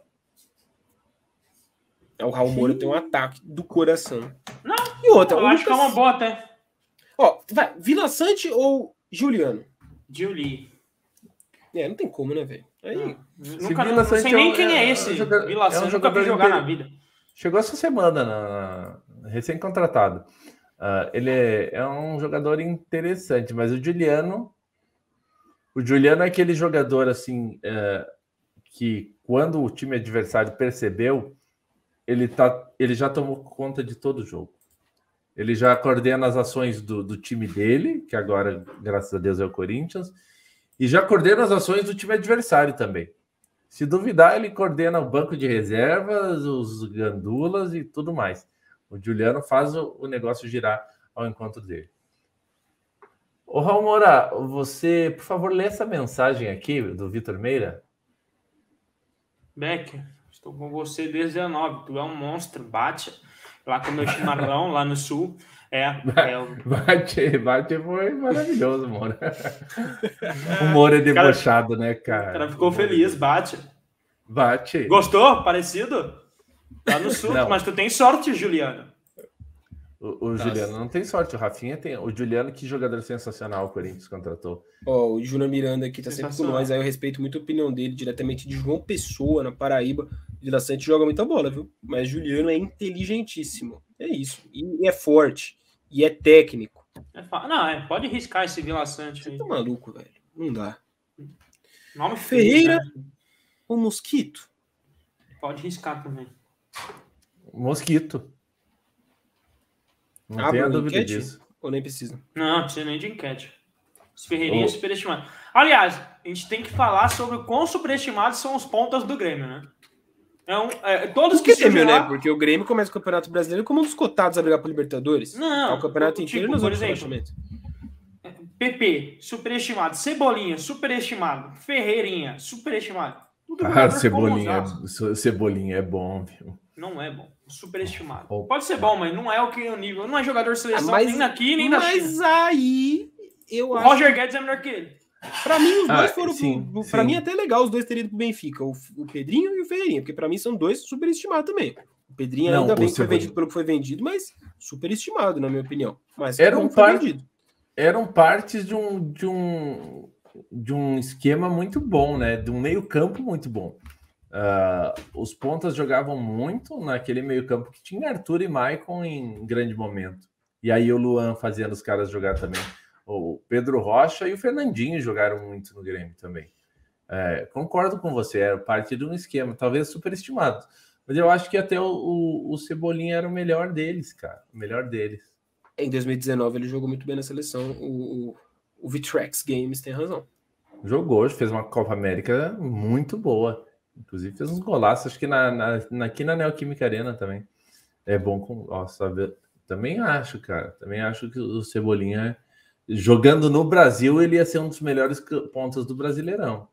Speaker 1: O Raul Moura tem um ataque do coração.
Speaker 3: Não, e outra, eu acho que é uma boa até.
Speaker 1: Vai, Vila Sante ou Juliano?
Speaker 3: Juli.
Speaker 1: Não tem como, né, velho? Aí...
Speaker 3: Não sei nem quem é esse. Vila Sante, nunca vi jogar na vida.
Speaker 2: Chegou essa semana, recém-contratado. Ele é um jogador interessante, mas o Juliano é aquele jogador assim que quando o time adversário percebeu, ele já tomou conta de todo o jogo. Ele já coordena as ações do time dele, que agora, graças a Deus, é o Corinthians, e já coordena as ações do time adversário também. Se duvidar, ele coordena o banco de reservas, os gandulas e tudo mais. O Juliano faz o negócio girar ao encontro dele. Ô, Raul Moura, você, por favor, lê essa mensagem aqui do Vitor Meira.
Speaker 3: Becker, estou com você desde 19. Tu é um monstro. Bate lá com o meu chimarrão, lá no sul.
Speaker 2: Bate foi maravilhoso, Moura. O Moura é debochado, né, cara?
Speaker 3: O cara ficou feliz, bate.
Speaker 2: Bate.
Speaker 3: Gostou? Parecido? Lá no sul, mas tu tem sorte, Juliano.
Speaker 2: O Juliano não tem sorte, o Rafinha tem. O Juliano, que jogador sensacional o Corinthians contratou.
Speaker 1: O Júnior Miranda aqui tá sempre com nós, aí eu respeito muito a opinião dele, diretamente de João Pessoa, na Paraíba. Vila Sante joga muita bola, viu? Mas Juliano é inteligentíssimo. É isso. E é forte. E é técnico.
Speaker 3: Pode riscar esse Vila Sante.
Speaker 1: Você tá maluco, velho. Não dá.
Speaker 3: Nome
Speaker 1: Ferreira ou Mosquito?
Speaker 3: Pode riscar também.
Speaker 2: Mosquito. Não tenha dúvida disso.
Speaker 1: Ou nem precisa?
Speaker 3: Não precisa nem de enquete. Esse Ferreirinha é superestimado. Aliás, a gente tem que falar sobre o quão superestimados são os pontas do Grêmio, né? Todos
Speaker 1: que
Speaker 3: que
Speaker 1: Grêmio,
Speaker 3: lá...
Speaker 1: né? Porque o Grêmio começa o Campeonato Brasileiro como um dos cotados a brigar pro Libertadores.
Speaker 3: Não,
Speaker 1: o campeonato inteiro nos
Speaker 3: por
Speaker 1: outros
Speaker 3: exemplo, PP, superestimado. Cebolinha, superestimado. Ferreirinha, superestimado. Tudo
Speaker 2: Cebolinha é bom, viu?
Speaker 3: Não é bom. Superestimado. Pode ser bom, mas não é o nível. Não é jogador de seleção nem daqui, nem da China.
Speaker 1: Mas aí, eu acho...
Speaker 3: Roger Guedes é melhor que ele.
Speaker 1: Pra mim, os dois foram...
Speaker 2: Sim.
Speaker 1: Pra mim, é até legal os dois terem ido pro Benfica. O Pedrinho e o Ferreirinha. Porque pra mim, são dois superestimados também. O Pedrinho ainda bem que foi vendido pelo que foi vendido, mas superestimado, na minha opinião. Mas
Speaker 2: eram partes de um esquema muito bom, né? De um meio-campo muito bom. Os pontas jogavam muito naquele meio-campo que tinha Arthur e Maicon em grande momento. E aí o Luan fazendo os caras jogar também. O Pedro Rocha e o Fernandinho jogaram muito no Grêmio também. Concordo com você, era parte de um esquema, talvez superestimado. Mas eu acho que até o Cebolinha era o melhor deles, cara. O melhor deles.
Speaker 1: Em 2019 ele jogou muito bem na seleção. O Vitrex Games tem razão.
Speaker 2: Jogou, fez uma Copa América muito boa. Inclusive fez uns golaços, acho que aqui na Neoquímica Arena também. É bom com... Nossa, também acho, cara. Também acho que o Cebolinha, jogando no Brasil, ele ia ser um dos melhores pontas do Brasileirão.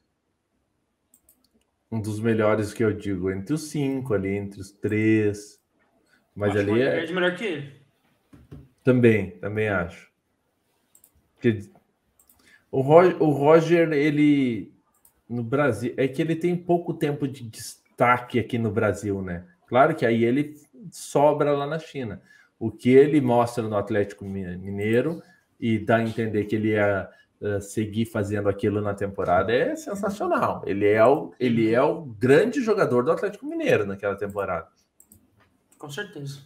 Speaker 2: Um dos melhores que eu digo, entre os 5 ali, entre os 3. Mas
Speaker 3: acho
Speaker 2: ali
Speaker 3: é melhor que ele.
Speaker 2: Também acho. Porque o Roger, ele no Brasil, é que ele tem pouco tempo de destaque aqui no Brasil, né? Claro que aí ele sobra lá na China. O que ele mostra no Atlético Mineiro e dá a entender que ele ia seguir fazendo aquilo na temporada é sensacional. Ele é o grande jogador do Atlético Mineiro naquela temporada.
Speaker 3: Com certeza.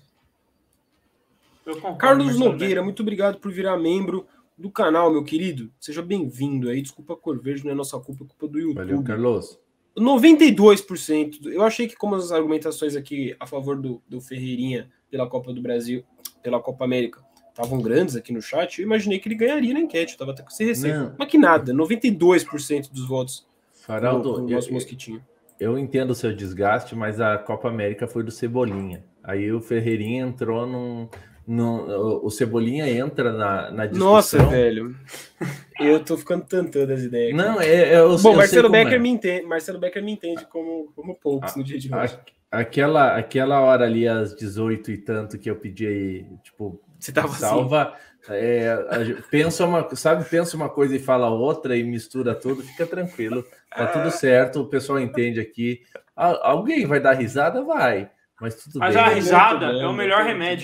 Speaker 1: Carlos Nogueira, muito obrigado por virar membro do canal, meu querido. Seja bem-vindo aí. Desculpa a cor verde, não é nossa culpa, é culpa do YouTube.
Speaker 2: Valeu, Carlos.
Speaker 1: 92%. Eu achei que, como as argumentações aqui a favor do Ferreirinha pela Copa do Brasil, pela Copa América, estavam grandes aqui no chat, eu imaginei que ele ganharia na enquete. Eu tava até com esse receio. Mas que nada, 92% dos votos
Speaker 2: Faraldo,
Speaker 1: no nosso mosquitinho.
Speaker 2: Eu entendo o seu desgaste, mas a Copa América foi do Cebolinha. Aí o Ferreirinha entrou o Cebolinha entra na discussão.
Speaker 1: Nossa, velho. Eu tô ficando tentando as ideias.
Speaker 2: Não,
Speaker 1: bom, Marcelo Becker me entende como poucos no dia de hoje.
Speaker 2: Aquela hora ali, às 18 e tanto, que eu pedi aí, tipo,
Speaker 1: você tava
Speaker 2: salva. Assim. Pensa uma coisa e fala outra e mistura tudo, fica tranquilo. Tá tudo certo, o pessoal entende aqui. Alguém vai dar risada? Vai. Mas tudo bem.
Speaker 3: A risada é o melhor remédio.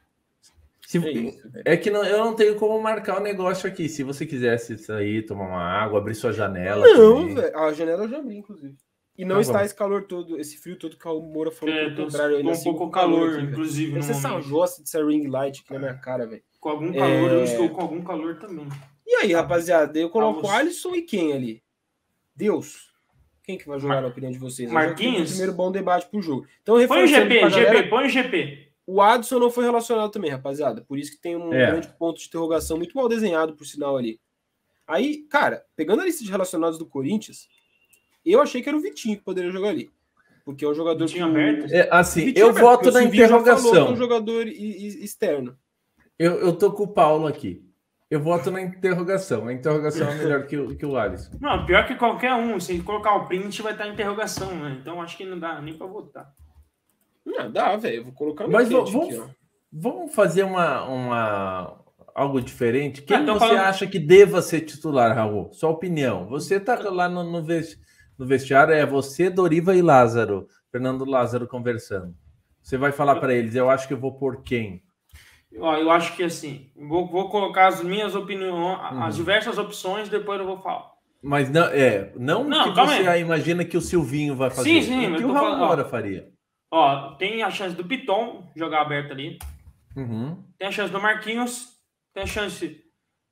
Speaker 2: É que eu não tenho como marcar o negócio aqui. Se você quisesse sair, tomar uma água, abrir sua janela.
Speaker 1: Não, velho. A janela eu já abri, inclusive. E não está esse calor todo, esse frio todo que o Moura falou que o contrário.
Speaker 3: Ainda um pouco calor, aqui, inclusive.
Speaker 1: Deve ser essa jossa dessa ring light aqui na minha cara, velho.
Speaker 3: Com algum calor, eu estou com algum calor também.
Speaker 1: E aí, rapaziada, eu coloco o Alisson e quem ali? Deus. Quem que vai jogar na opinião de vocês?
Speaker 3: Marquinhos?
Speaker 1: O primeiro bom debate pro jogo. Então,
Speaker 3: põe o GP, põe o GP.
Speaker 1: O Adson não foi relacionado também, rapaziada. Por isso que tem um grande ponto de interrogação muito mal desenhado, por sinal, ali. Aí, cara, pegando a lista de relacionados do Corinthians, eu achei que era o Vitinho que poderia jogar ali. Porque é um jogador...
Speaker 3: Vitinho aberto?
Speaker 2: Eu voto na interrogação.
Speaker 1: Já falou, um jogador externo.
Speaker 2: Eu tô com o Paulo aqui. Eu voto na interrogação. A interrogação é melhor que o Alisson.
Speaker 3: Não, pior que qualquer um. Se colocar o print, vai estar interrogação, né? Então acho que não dá nem para votar.
Speaker 1: Não, dá, velho. Eu vou colocar no
Speaker 2: Mas vamos fazer algo diferente. Quem você acha que deva ser titular, Raul? Sua opinião. Você tá lá no vestiário, é você, Doriva e Lázaro. Fernando Lázaro conversando. Você vai falar para eles, eu acho que eu vou por quem?
Speaker 3: Eu acho que assim, vou colocar as minhas opiniões, as diversas opções, depois eu vou falar.
Speaker 2: Mas não que você imagina que o Silvinho vai fazer.
Speaker 3: Sim,
Speaker 2: mas que o Raul Moura faria.
Speaker 3: Tem a chance do Piton jogar aberto ali.
Speaker 2: Uhum.
Speaker 3: Tem a chance do Marquinhos. Tem a chance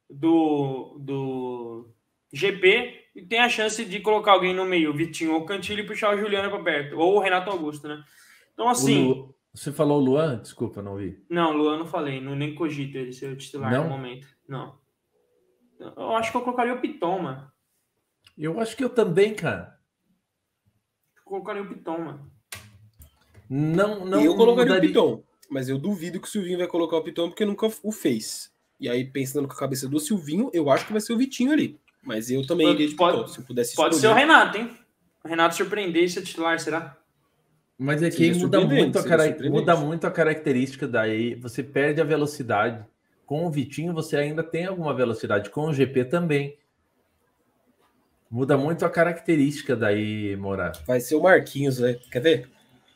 Speaker 3: do GP. E tem a chance de colocar alguém no meio, o Vitinho ou o Cantilho, e puxar o Juliano para perto. Ou o Renato Augusto, né? Então, assim...
Speaker 2: Você falou o Luan? Desculpa, não vi.
Speaker 3: Não, Luan não falei. Nem cogito ele ser o titular no momento. Não. Eu acho que eu colocaria o Piton, mano.
Speaker 2: Eu acho que eu também, cara.
Speaker 3: Eu colocaria o Piton, mano.
Speaker 2: Não
Speaker 1: eu colocaria
Speaker 2: mudaria...
Speaker 1: o Piton, mas eu duvido que o Silvinho vai colocar o Piton porque nunca o fez. E aí, pensando com a cabeça do Silvinho, eu acho que vai ser o Vitinho ali. Mas eu também iria de Piton, se eu pudesse escolher.
Speaker 3: Pode ser o Renato, hein? O Renato surpreender e ser titular, será?
Speaker 2: Mas é que muda muito a característica daí. Você perde a velocidade. Com o Vitinho, você ainda tem alguma velocidade. Com o GP também. Muda muito a característica daí, Moura.
Speaker 1: Vai ser o Marquinhos, né? Quer ver?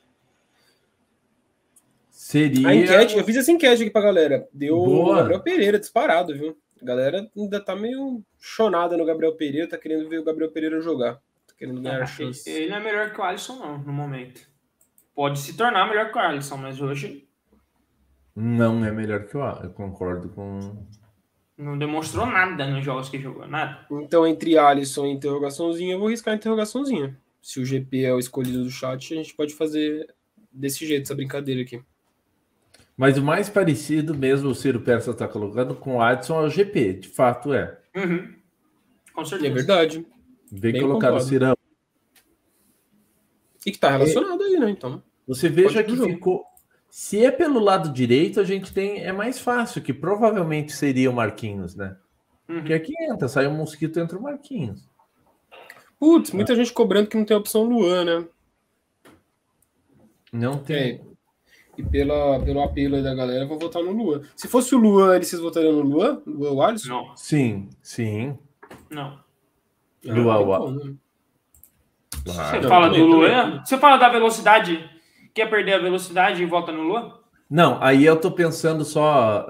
Speaker 2: Seria...
Speaker 1: A enquete, eu fiz essa enquete aqui pra galera. Deu
Speaker 2: Boa.
Speaker 1: o Gabriel Pereira disparado, viu? A galera ainda tá meio chonada no Gabriel Pereira, tá querendo ver o Gabriel Pereira jogar. Tá querendo ganhar chance.
Speaker 3: Ele não é melhor que o Alisson, não, no momento. Pode se tornar melhor que o Alisson, mas hoje...
Speaker 2: Não é melhor que o Alisson, eu concordo com...
Speaker 3: Não demonstrou nada nos jogos que jogou, nada.
Speaker 1: Então, entre Alisson e interrogaçãozinha, eu vou riscar a interrogaçãozinha. Se o GP é o escolhido do chat, a gente pode fazer desse jeito, essa brincadeira aqui.
Speaker 2: Mas o mais parecido mesmo, o Ciro Persa está colocando com o Adson é o GP, de fato é.
Speaker 3: Uhum. Com certeza.
Speaker 1: É verdade.
Speaker 2: Bem colocado, Cirão.
Speaker 1: E que tá relacionado aí, né? Então.
Speaker 2: Você veja que ficou... Se é pelo lado direito, a gente tem... É mais fácil, que provavelmente seria o Marquinhos, né? Porque aqui entra, sai um mosquito entre o Marquinhos.
Speaker 1: Putz, muita gente cobrando que não tem a opção Luan, né?
Speaker 2: Não tem.
Speaker 1: E pelo apelo da galera, vou votar no Luan. Se fosse o Luan, vocês votariam no Luan? Luan ou Alisson?
Speaker 3: Não.
Speaker 2: Sim.
Speaker 3: Não.
Speaker 2: Luan.
Speaker 3: Você fala do Luan? Você fala da velocidade? Quer perder a velocidade e vota no Luan?
Speaker 2: Não, aí eu tô pensando só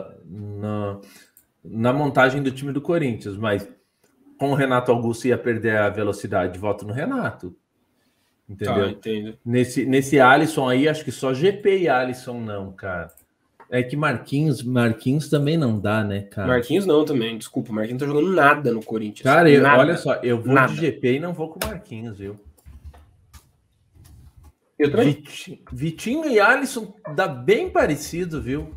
Speaker 2: na montagem do time do Corinthians, mas com o Renato Augusto ia perder a velocidade, voto no Renato. Entendeu?
Speaker 1: Tá, entendo.
Speaker 2: Nesse Alisson aí, acho que só GP e Alisson não, cara. É que Marquinhos também não dá, né, cara?
Speaker 1: Marquinhos não também, desculpa. Marquinhos não tá jogando nada no Corinthians.
Speaker 2: Cara, olha só, eu vou de GP e não vou com o Marquinhos, viu?
Speaker 1: Eu também.
Speaker 2: Vitinho e Alisson dá bem parecido, viu?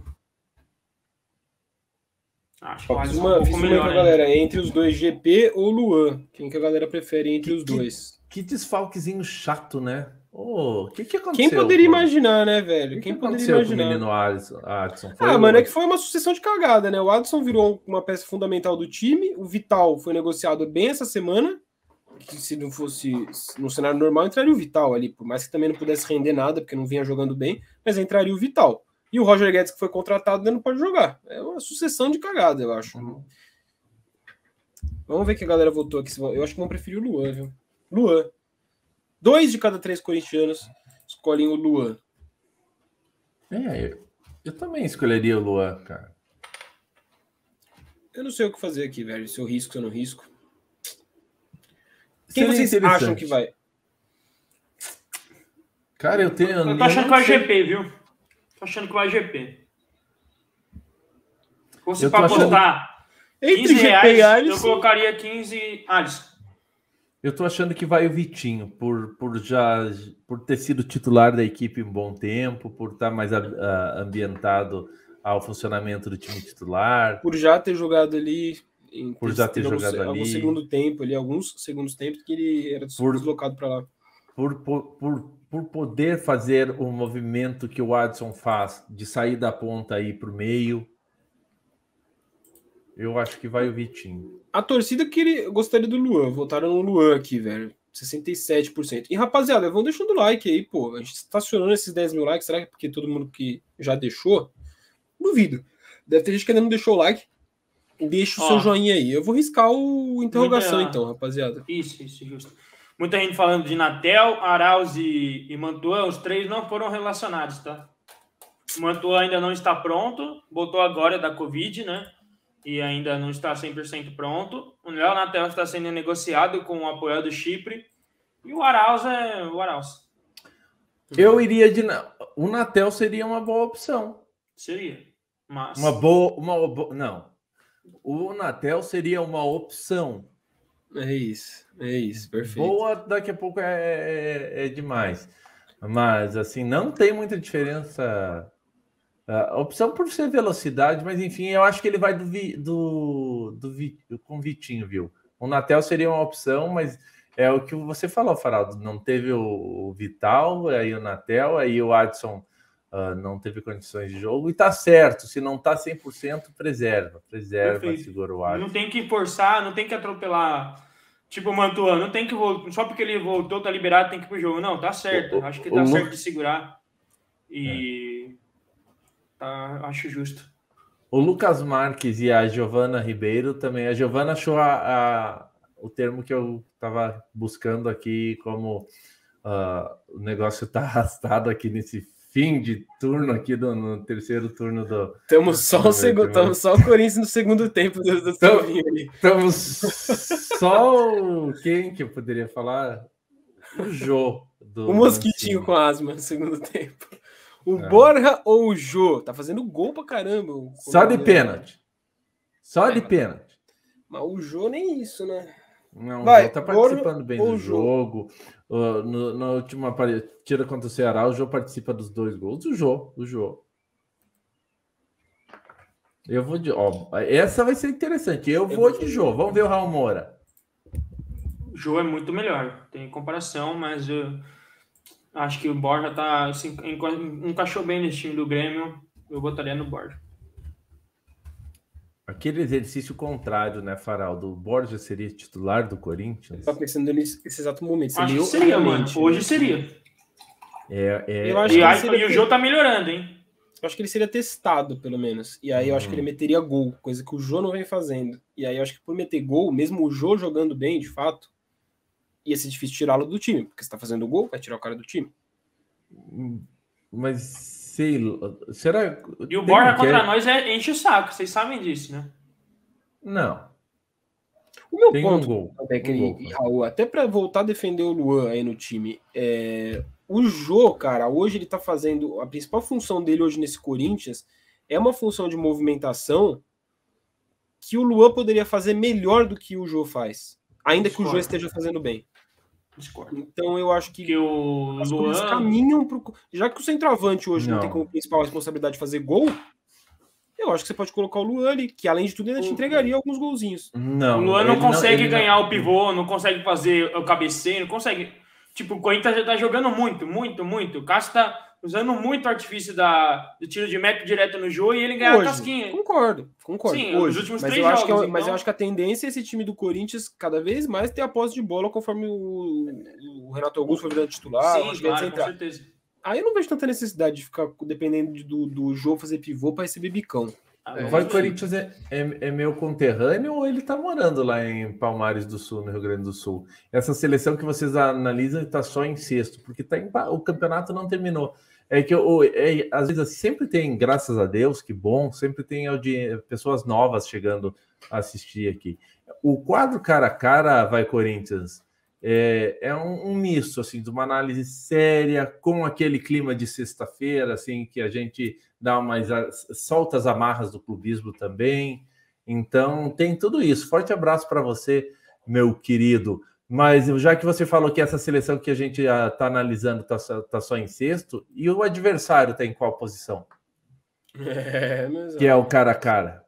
Speaker 3: Acho
Speaker 1: que fiz uma pra galera, entre os dois, GP ou Luan? Quem que a galera prefere entre os dois?
Speaker 2: Que desfalquezinho chato, né? O que aconteceu?
Speaker 1: Quem poderia imaginar, né, velho? Quem poderia imaginar?
Speaker 2: Com o menino Adson?
Speaker 1: Mano, é que foi uma sucessão de cagada, né? O Adson virou uma peça fundamental do time, o Vital foi negociado bem essa semana, que se não fosse no cenário normal, entraria o Vital ali, por mais que também não pudesse render nada, porque não vinha jogando bem, mas entraria o Vital. E o Roger Guedes, que foi contratado, ainda não pode jogar. É uma sucessão de cagada, eu acho. Vamos ver que a galera votou aqui. Eu acho que vão preferir o Luan, viu? Luan. 2 de cada 3 corintianos escolhem o Luan.
Speaker 2: Eu também escolheria o Luan, cara.
Speaker 1: Eu não sei o que fazer aqui, velho. Se eu risco, se eu não risco. Quem vocês acham que vai?
Speaker 2: Cara, eu tô
Speaker 3: achando que vai GP, viu? Tô achando que vai GP. Se fosse pra apostar
Speaker 1: entre GP e Alisson,
Speaker 3: eu colocaria 15 Alisson.
Speaker 2: Eu tô achando que vai o Vitinho, por ter sido titular da equipe um bom tempo, por estar mais ambientado ao funcionamento do time titular.
Speaker 1: Por já ter jogado ali.
Speaker 2: Alguns
Speaker 1: segundo tempo ali, alguns segundos tempos que ele era deslocado para lá.
Speaker 2: Por poder fazer o movimento que o Adson faz, de sair da ponta aí para o meio, eu acho que vai o Vitinho.
Speaker 1: A torcida gostaria do Luan, votaram no Luan aqui, velho. 67%. E rapaziada, vão deixando o like aí, pô. A gente estacionando esses 10 mil likes, será que é porque todo mundo que já deixou? Duvido. Deve ter gente que ainda não deixou o like. Deixa o seu joinha aí. Eu vou riscar o interrogação, então, rapaziada.
Speaker 3: Isso, justo. Muita gente falando de Natel, Arauz e Mantuan, os 3 não foram relacionados, tá? O Mantuan ainda não está pronto, botou agora da Covid, né? E ainda não está 100% pronto. O Léo Natel está sendo negociado com o apoio do Chipre. E o Arauz é o Arauz.
Speaker 2: Eu iria de... O Natel seria uma boa opção.
Speaker 3: Seria. Mas...
Speaker 2: Não. O Natel seria uma opção.
Speaker 1: É isso, perfeito.
Speaker 2: Boa, daqui a pouco é demais. Mas, assim, não tem muita diferença. A opção por ser velocidade, mas, enfim, eu acho que ele vai com o Vitinho, viu? O Natel seria uma opção, mas é o que você falou, Faraldo. Não teve o Vital, aí o Natel, aí o Adson não teve condições de jogo. E tá certo, se não tá 100%, preserva,
Speaker 3: Perfeito.
Speaker 2: segura o Adson.
Speaker 3: Não tem que forçar, não tem que atropelar. Tipo o Mantuan, não tem que voltar. Só porque ele voltou, tá liberado, tem que ir pro jogo. Não, tá certo. Acho que tá certo de segurar. E acho justo.
Speaker 2: O Lucas Marques e a Giovana Ribeiro também. A Giovana achou o termo que eu estava buscando aqui, como o negócio está arrastado aqui nesse fim de turno aqui no terceiro turno do.
Speaker 1: Estamos só o Corinthians no segundo tempo do Silvinho ali.
Speaker 2: Estamos só quem que eu poderia falar? O Jô.
Speaker 1: O mosquitinho com asma no segundo tempo. O Borja ou o Jô? Tá fazendo gol pra caramba.
Speaker 2: Só de pênalti. Só de pênalti.
Speaker 1: Mas o Jô nem isso, né?
Speaker 2: Não, o Jô tá participando bem do jogo. Na última partida contra o Ceará, o Jô participa dos 2 gols. O Jô. Eu vou de... essa vai ser interessante. Eu vou de Jô. Vamos ver o Raul Moura.
Speaker 3: O Jô é muito melhor. Tem comparação, mas... acho que o Borja encaixou bem nesse time do Grêmio. Eu botaria no Borja.
Speaker 2: Aquele exercício contrário, né, Faraldo? O Borja seria titular do Corinthians?
Speaker 1: Eu tô pensando nesse exato momento.
Speaker 3: Acho que seria, mano. Hoje seria.
Speaker 1: Eu acho
Speaker 3: e o Jô tá melhorando, hein?
Speaker 1: Eu acho que ele seria testado, pelo menos. E aí eu acho que ele meteria gol, coisa que o Jô não vem fazendo. E aí eu acho que por meter gol, mesmo o Jô jogando bem, de fato, ia ser difícil tirá-lo do time, porque você tá fazendo gol, vai tirar o cara do time.
Speaker 2: Mas sei lá, será?
Speaker 3: E o Borja contra nós enche o saco, vocês sabem disso, né?
Speaker 2: Não.
Speaker 1: O meu ponto, e Raul, até para voltar a defender o Luan aí no time, o Jô, cara, hoje ele tá fazendo, a principal função dele hoje nesse Corinthians é uma função de movimentação que o Luan poderia fazer melhor do que o Jô faz, ainda que o Jô esteja fazendo bem. Então eu acho que
Speaker 3: o
Speaker 1: Luan caminham pro... Já que o centroavante hoje não tem como principal responsabilidade de fazer gol, eu acho que você pode colocar o Luan ali, que além de tudo ainda te entregaria alguns golzinhos.
Speaker 3: Não, o Luan não consegue ganhar o pivô, não consegue fazer o cabeceio, não consegue. Tipo, o Corinthians já tá jogando muito. O Cássio tá usando muito o artifício do tiro de meta direto no jogo e ele ganha a casquinha.
Speaker 1: Concordo.
Speaker 3: Sim,
Speaker 1: hoje.
Speaker 3: Nos últimos 3 jogos.
Speaker 1: Mas eu acho que a tendência é esse time do Corinthians cada vez mais ter a posse de bola conforme o Renato Augusto foi virando titular.
Speaker 3: Sim, claro, com certeza.
Speaker 1: Aí eu não vejo tanta necessidade de ficar dependendo do jogo fazer pivô para receber bicão.
Speaker 2: O Corinthians é meu conterrâneo ou ele tá morando lá em Palmares do Sul, no Rio Grande do Sul? Essa seleção que vocês analisam está só em sexto, porque o campeonato não terminou. É que às vezes sempre tem, graças a Deus, que bom, sempre tem pessoas novas chegando a assistir aqui. O quadro cara a cara vai Corinthians é um misto assim, de uma análise séria, com aquele clima de sexta-feira, assim, que a gente solta as amarras do clubismo também. Então tem tudo isso. Forte abraço para você, meu querido. Mas já que você falou que essa seleção que a gente está analisando está só em sexto, e o adversário está em qual posição? Que é o cara a cara.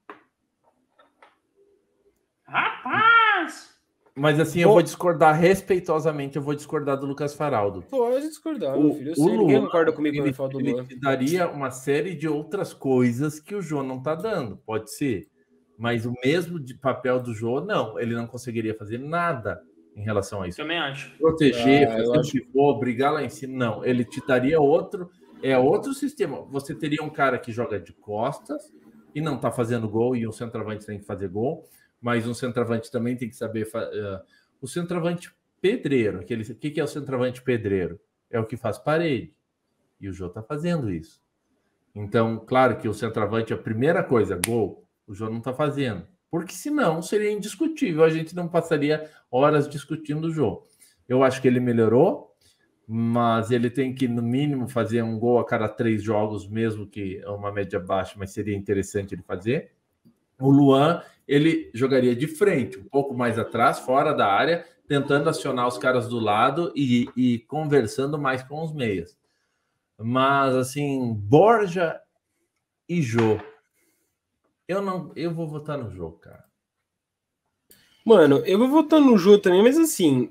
Speaker 3: Rapaz!
Speaker 2: Mas assim, eu vou discordar respeitosamente, eu vou discordar do Lucas Faraldo.
Speaker 1: Pode discordar, meu filho. Ninguém concorda comigo quando eu falo do Luan.
Speaker 2: Ele te daria uma série de outras coisas que o Jô não está dando, pode ser. Mas o mesmo papel do Jô, não. Ele não conseguiria fazer nada em relação a isso.
Speaker 3: Também acho.
Speaker 2: Proteger, fazer um pivô, brigar lá em cima. Não, ele te daria outro sistema. Você teria um cara que joga de costas e não está fazendo gol, e um centroavante tem que fazer gol, mas um centroavante também tem que saber... o centroavante pedreiro, o que é o centroavante pedreiro? É o que faz parede. E o Jô está fazendo isso. Então, claro que o centroavante, a primeira coisa, gol, o Jô não está fazendo. Porque senão seria indiscutível, a gente não passaria horas discutindo o Jô. Eu acho que ele melhorou, mas ele tem que, no mínimo, fazer um gol a cada 3 jogos, mesmo que é uma média baixa, mas seria interessante ele fazer. O Luan, ele jogaria de frente, um pouco mais atrás, fora da área, tentando acionar os caras do lado e conversando mais com os meias. Mas, assim, Borja e Jô, eu vou votar no Jô, cara.
Speaker 1: Mano, eu vou votar no Jô também, mas assim,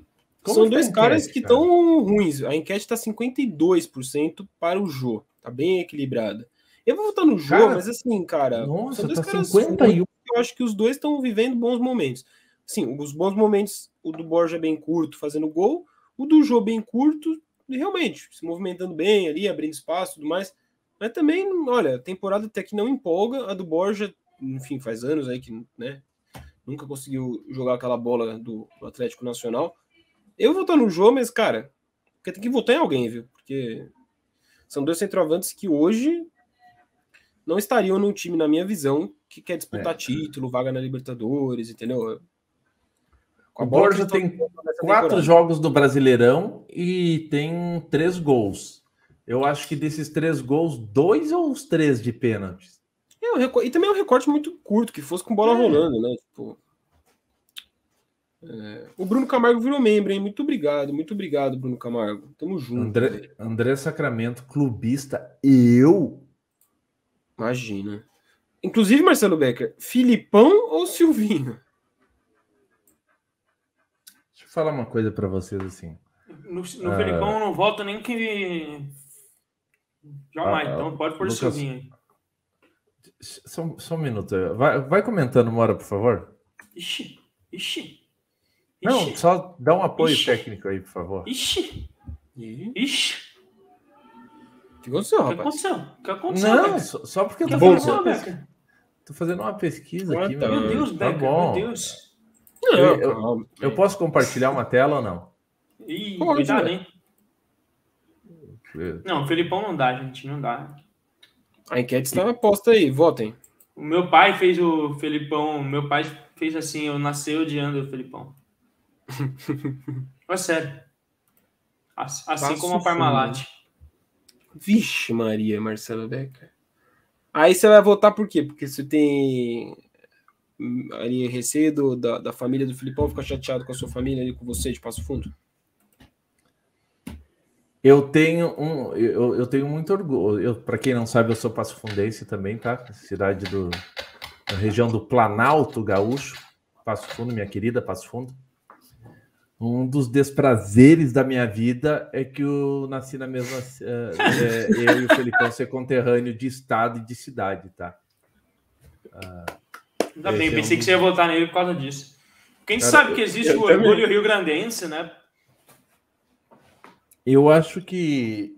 Speaker 1: São dois caras que estão ruins. A enquete está 52% para o Jô. Tá bem equilibrada. Eu vou votar no Jô, mas assim, cara...
Speaker 2: Nossa,
Speaker 1: são dois
Speaker 2: tá
Speaker 1: caras
Speaker 2: 51.
Speaker 1: eu acho que os dois estão vivendo bons momentos. Sim, os bons momentos, o do Borja bem curto, fazendo gol. O do Jô bem curto, realmente, se movimentando bem ali, abrindo espaço e tudo mais. Mas também, olha, a temporada até que não empolga. A do Borja, enfim, faz anos aí que, né, nunca conseguiu jogar aquela bola do Atlético Nacional. Eu vou votar no Jô, mas, cara, tem que votar em alguém, viu? Porque são dois centroavantes que hoje não estariam num time, na minha visão, que quer disputar título, vaga na Libertadores, entendeu?
Speaker 2: O Borja tem 4 jogos no Brasileirão e tem 3 gols. Eu acho que desses 3 gols, 2 ou os 3 de pênaltis.
Speaker 1: E também é um recorte muito curto, que fosse com bola rolando, né? Tipo, o Bruno Camargo virou membro, hein? Muito obrigado, Bruno Camargo. Tamo junto.
Speaker 2: André Sacramento, clubista, eu?
Speaker 1: Imagina. Inclusive, Marcelo Becker, Filipão ou Silvinho?
Speaker 2: Deixa eu falar uma coisa para vocês assim.
Speaker 3: No Filipão eu não voto nem que... Jamais, então pode pôr o Silvinho aí.
Speaker 2: Só um minuto. Vai comentando uma hora, por favor.
Speaker 3: Ixi.
Speaker 2: Não, só dá um apoio técnico aí, por favor.
Speaker 3: Ixi.
Speaker 1: O que aconteceu, rapaz?
Speaker 3: O que aconteceu?
Speaker 2: Não, só porque eu tô fazendo uma pesquisa aqui.
Speaker 3: Meu Deus, Becker, meu Deus.
Speaker 2: Eu posso compartilhar uma tela ou não?
Speaker 3: Ih, cuidado, hein? Não, o Felipão não dá, gente, não dá.
Speaker 1: A enquete está posta aí, votem.
Speaker 3: O meu pai fez o Felipão, meu pai fez assim, eu nasci odiando o Felipão. É sério. Assim como a Parmalat.
Speaker 1: Vixe Maria, Marcelo Becker. Aí você vai votar por quê? Porque você tem ali receio da família do Felipão ficar chateado com a sua família ali, com você de Passo Fundo?
Speaker 2: Eu tenho muito orgulho. Para quem não sabe, eu sou passofundense também, tá? Cidade da região do Planalto Gaúcho, Passo Fundo, minha querida Passo Fundo. Um dos desprazeres da minha vida é que eu nasci na mesma... eu e o Felipão ser conterrâneo de estado e de cidade, tá?
Speaker 3: Ainda bem, pensei que você ia votar nele por causa disso. Quem sabe que existe o orgulho rio-grandense, né?
Speaker 2: Eu acho que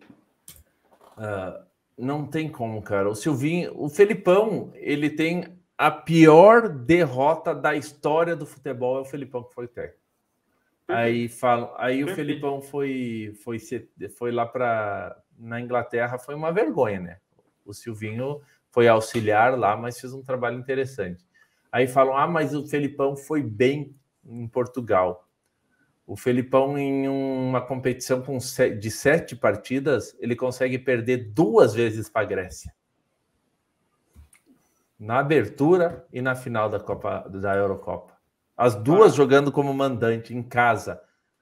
Speaker 2: não tem como, cara. O Felipão, ele tem a pior derrota da história do futebol, é o Felipão que foi técnico. Aí o Felipão foi lá na Inglaterra, foi uma vergonha, né? O Silvinho foi auxiliar lá, mas fez um trabalho interessante. Aí falam, mas o Felipão foi bem em Portugal. O Felipão, em uma competição de 7 partidas, ele consegue perder 2 vezes para a Grécia. Na abertura e na final da Eurocopa. As 2 jogando como mandante em casa,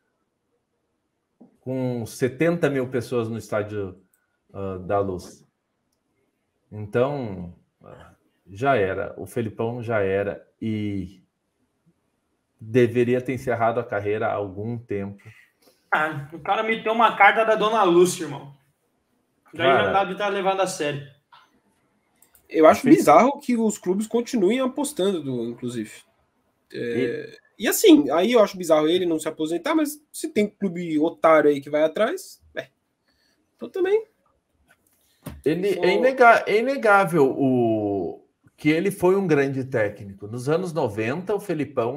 Speaker 2: com 70 mil pessoas no Estádio da Luz. Então, já era. O Felipão já era e deveria ter encerrado a carreira há algum tempo.
Speaker 3: O cara meteu uma carta da Dona Lúcia, irmão. Daí já dá de estar levado a sério.
Speaker 1: Eu acho bizarro que os clubes continuem apostando, inclusive. E assim, aí eu acho bizarro ele não se aposentar, mas se tem clube otário aí que vai atrás, então também.
Speaker 2: É inegável que ele foi um grande técnico. Nos anos 90, o Felipão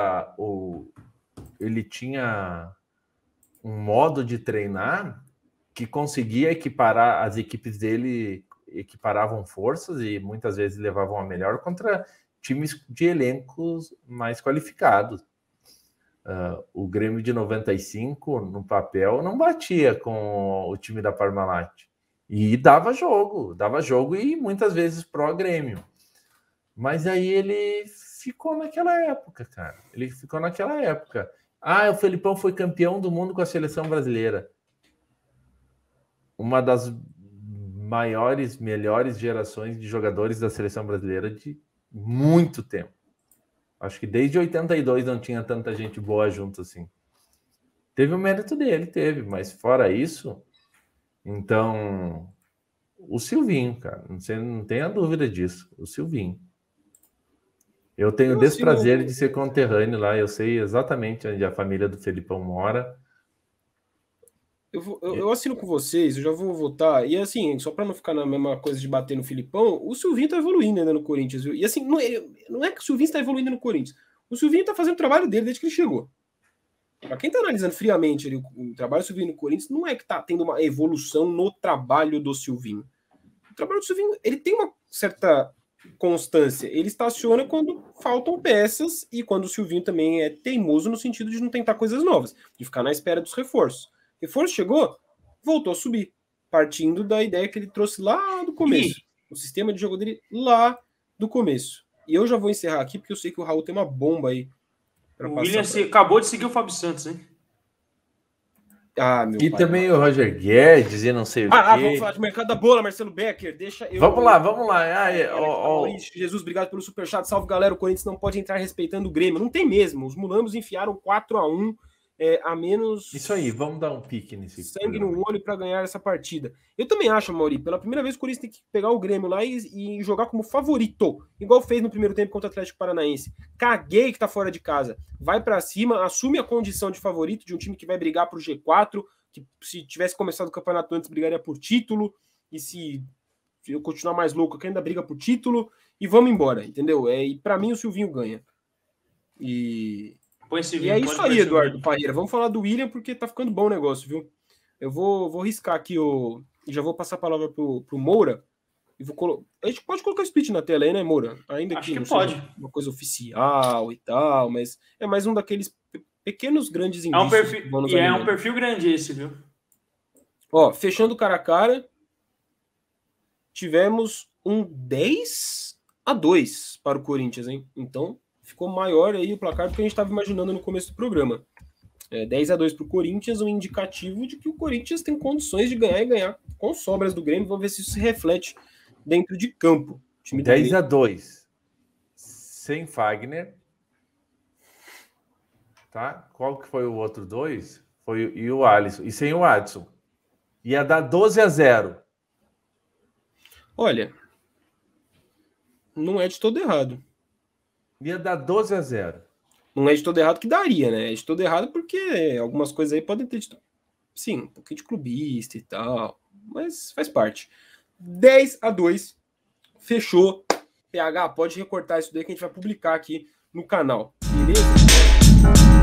Speaker 2: ele tinha um modo de treinar que conseguia equiparar, as equipes dele equiparavam forças e muitas vezes levavam a melhor contra times de elencos mais qualificados. O Grêmio de 95, no papel, não batia com o time da Parmalat. E dava jogo e muitas vezes pró-Grêmio. Mas aí ele ficou naquela época, cara. O Felipão foi campeão do mundo com a seleção brasileira. Uma das melhores gerações de jogadores da seleção brasileira de muito tempo. Acho que desde 82 não tinha tanta gente boa junto assim. Teve o mérito dele, mas fora isso, então, o Silvinho, cara, você não tem a dúvida disso, o Silvinho. Eu tenho o desprazer de ser conterrâneo lá, eu sei exatamente onde a família do Felipão mora.
Speaker 1: Eu assino com vocês, eu já vou votar. E assim, só para não ficar na mesma coisa de bater no Filipão, o Silvinho tá evoluindo ainda no Corinthians, viu? E assim, não é que o Silvinho está evoluindo no Corinthians. O Silvinho tá fazendo o trabalho dele desde que ele chegou. Para quem tá analisando friamente o trabalho do Silvinho no Corinthians, não é que tá tendo uma evolução no trabalho do Silvinho. O trabalho do Silvinho, ele tem uma certa constância. Ele estaciona quando faltam peças e quando o Silvinho também é teimoso no sentido de não tentar coisas novas, de ficar na espera dos reforços. Reforço chegou, voltou a subir, partindo da ideia que ele trouxe lá do começo. O sistema de jogo dele lá do começo. E eu já vou encerrar aqui, porque eu sei que o Raul tem uma bomba aí.
Speaker 3: O William acabou de seguir o Fábio Santos, hein?
Speaker 2: Meu e pai, também o Roger Guedes e não sei o quê.
Speaker 1: Vamos falar de mercado da bola, Marcelo Becker. Deixa eu...
Speaker 2: Vamos lá.
Speaker 1: Jesus, obrigado pelo superchat. Salve, galera. O Corinthians não pode entrar respeitando o Grêmio. Não tem mesmo. Os mulambos enfiaram 4-1. A menos...
Speaker 2: Isso aí, vamos dar um pique nesse
Speaker 1: sangue no olho para ganhar essa partida. Eu também acho, Mauri, pela primeira vez o Corinthians tem que pegar o Grêmio lá e jogar como favorito, igual fez no primeiro tempo contra o Atlético Paranaense. Caguei que tá fora de casa. Vai para cima, assume a condição de favorito de um time que vai brigar pro G4, que se tivesse começado o campeonato antes brigaria por título, e se eu continuar mais louco, que ainda briga por título, e vamos embora, entendeu? E para mim o Silvinho ganha. E é isso aí, Eduardo Parreira. Vamos falar do William, porque tá ficando bom o negócio, viu? Eu vou riscar aqui e já vou passar a palavra pro Moura. E a gente pode colocar o split na tela aí, né, Moura? Ainda
Speaker 3: que não pode.
Speaker 1: Uma coisa oficial e tal, mas é mais um daqueles pequenos grandes indícios.
Speaker 3: É um perfil grande esse, viu?
Speaker 1: Ó, fechando cara a cara, tivemos um 10-2 para o Corinthians, hein? Então, ficou maior aí o placar do que a gente estava imaginando no começo do programa. 10-2 para o Corinthians, um indicativo de que o Corinthians tem condições de ganhar e ganhar com sobras do Grêmio. Vamos ver se isso se reflete dentro de campo.
Speaker 2: 10-2. Sem Fagner. Tá? Qual que foi o outro 2? E o Alisson. E sem o Adson. Ia dar 12-0.
Speaker 1: Olha, não é de todo errado.
Speaker 2: Ia dar 12-0.
Speaker 1: Não é de todo errado que daria, né? É de todo errado porque algumas coisas aí podem ter... Sim, um pouquinho de clubista e tal. Mas faz parte. 10-2. Fechou. PH, pode recortar isso daí que a gente vai publicar aqui no canal. Beleza?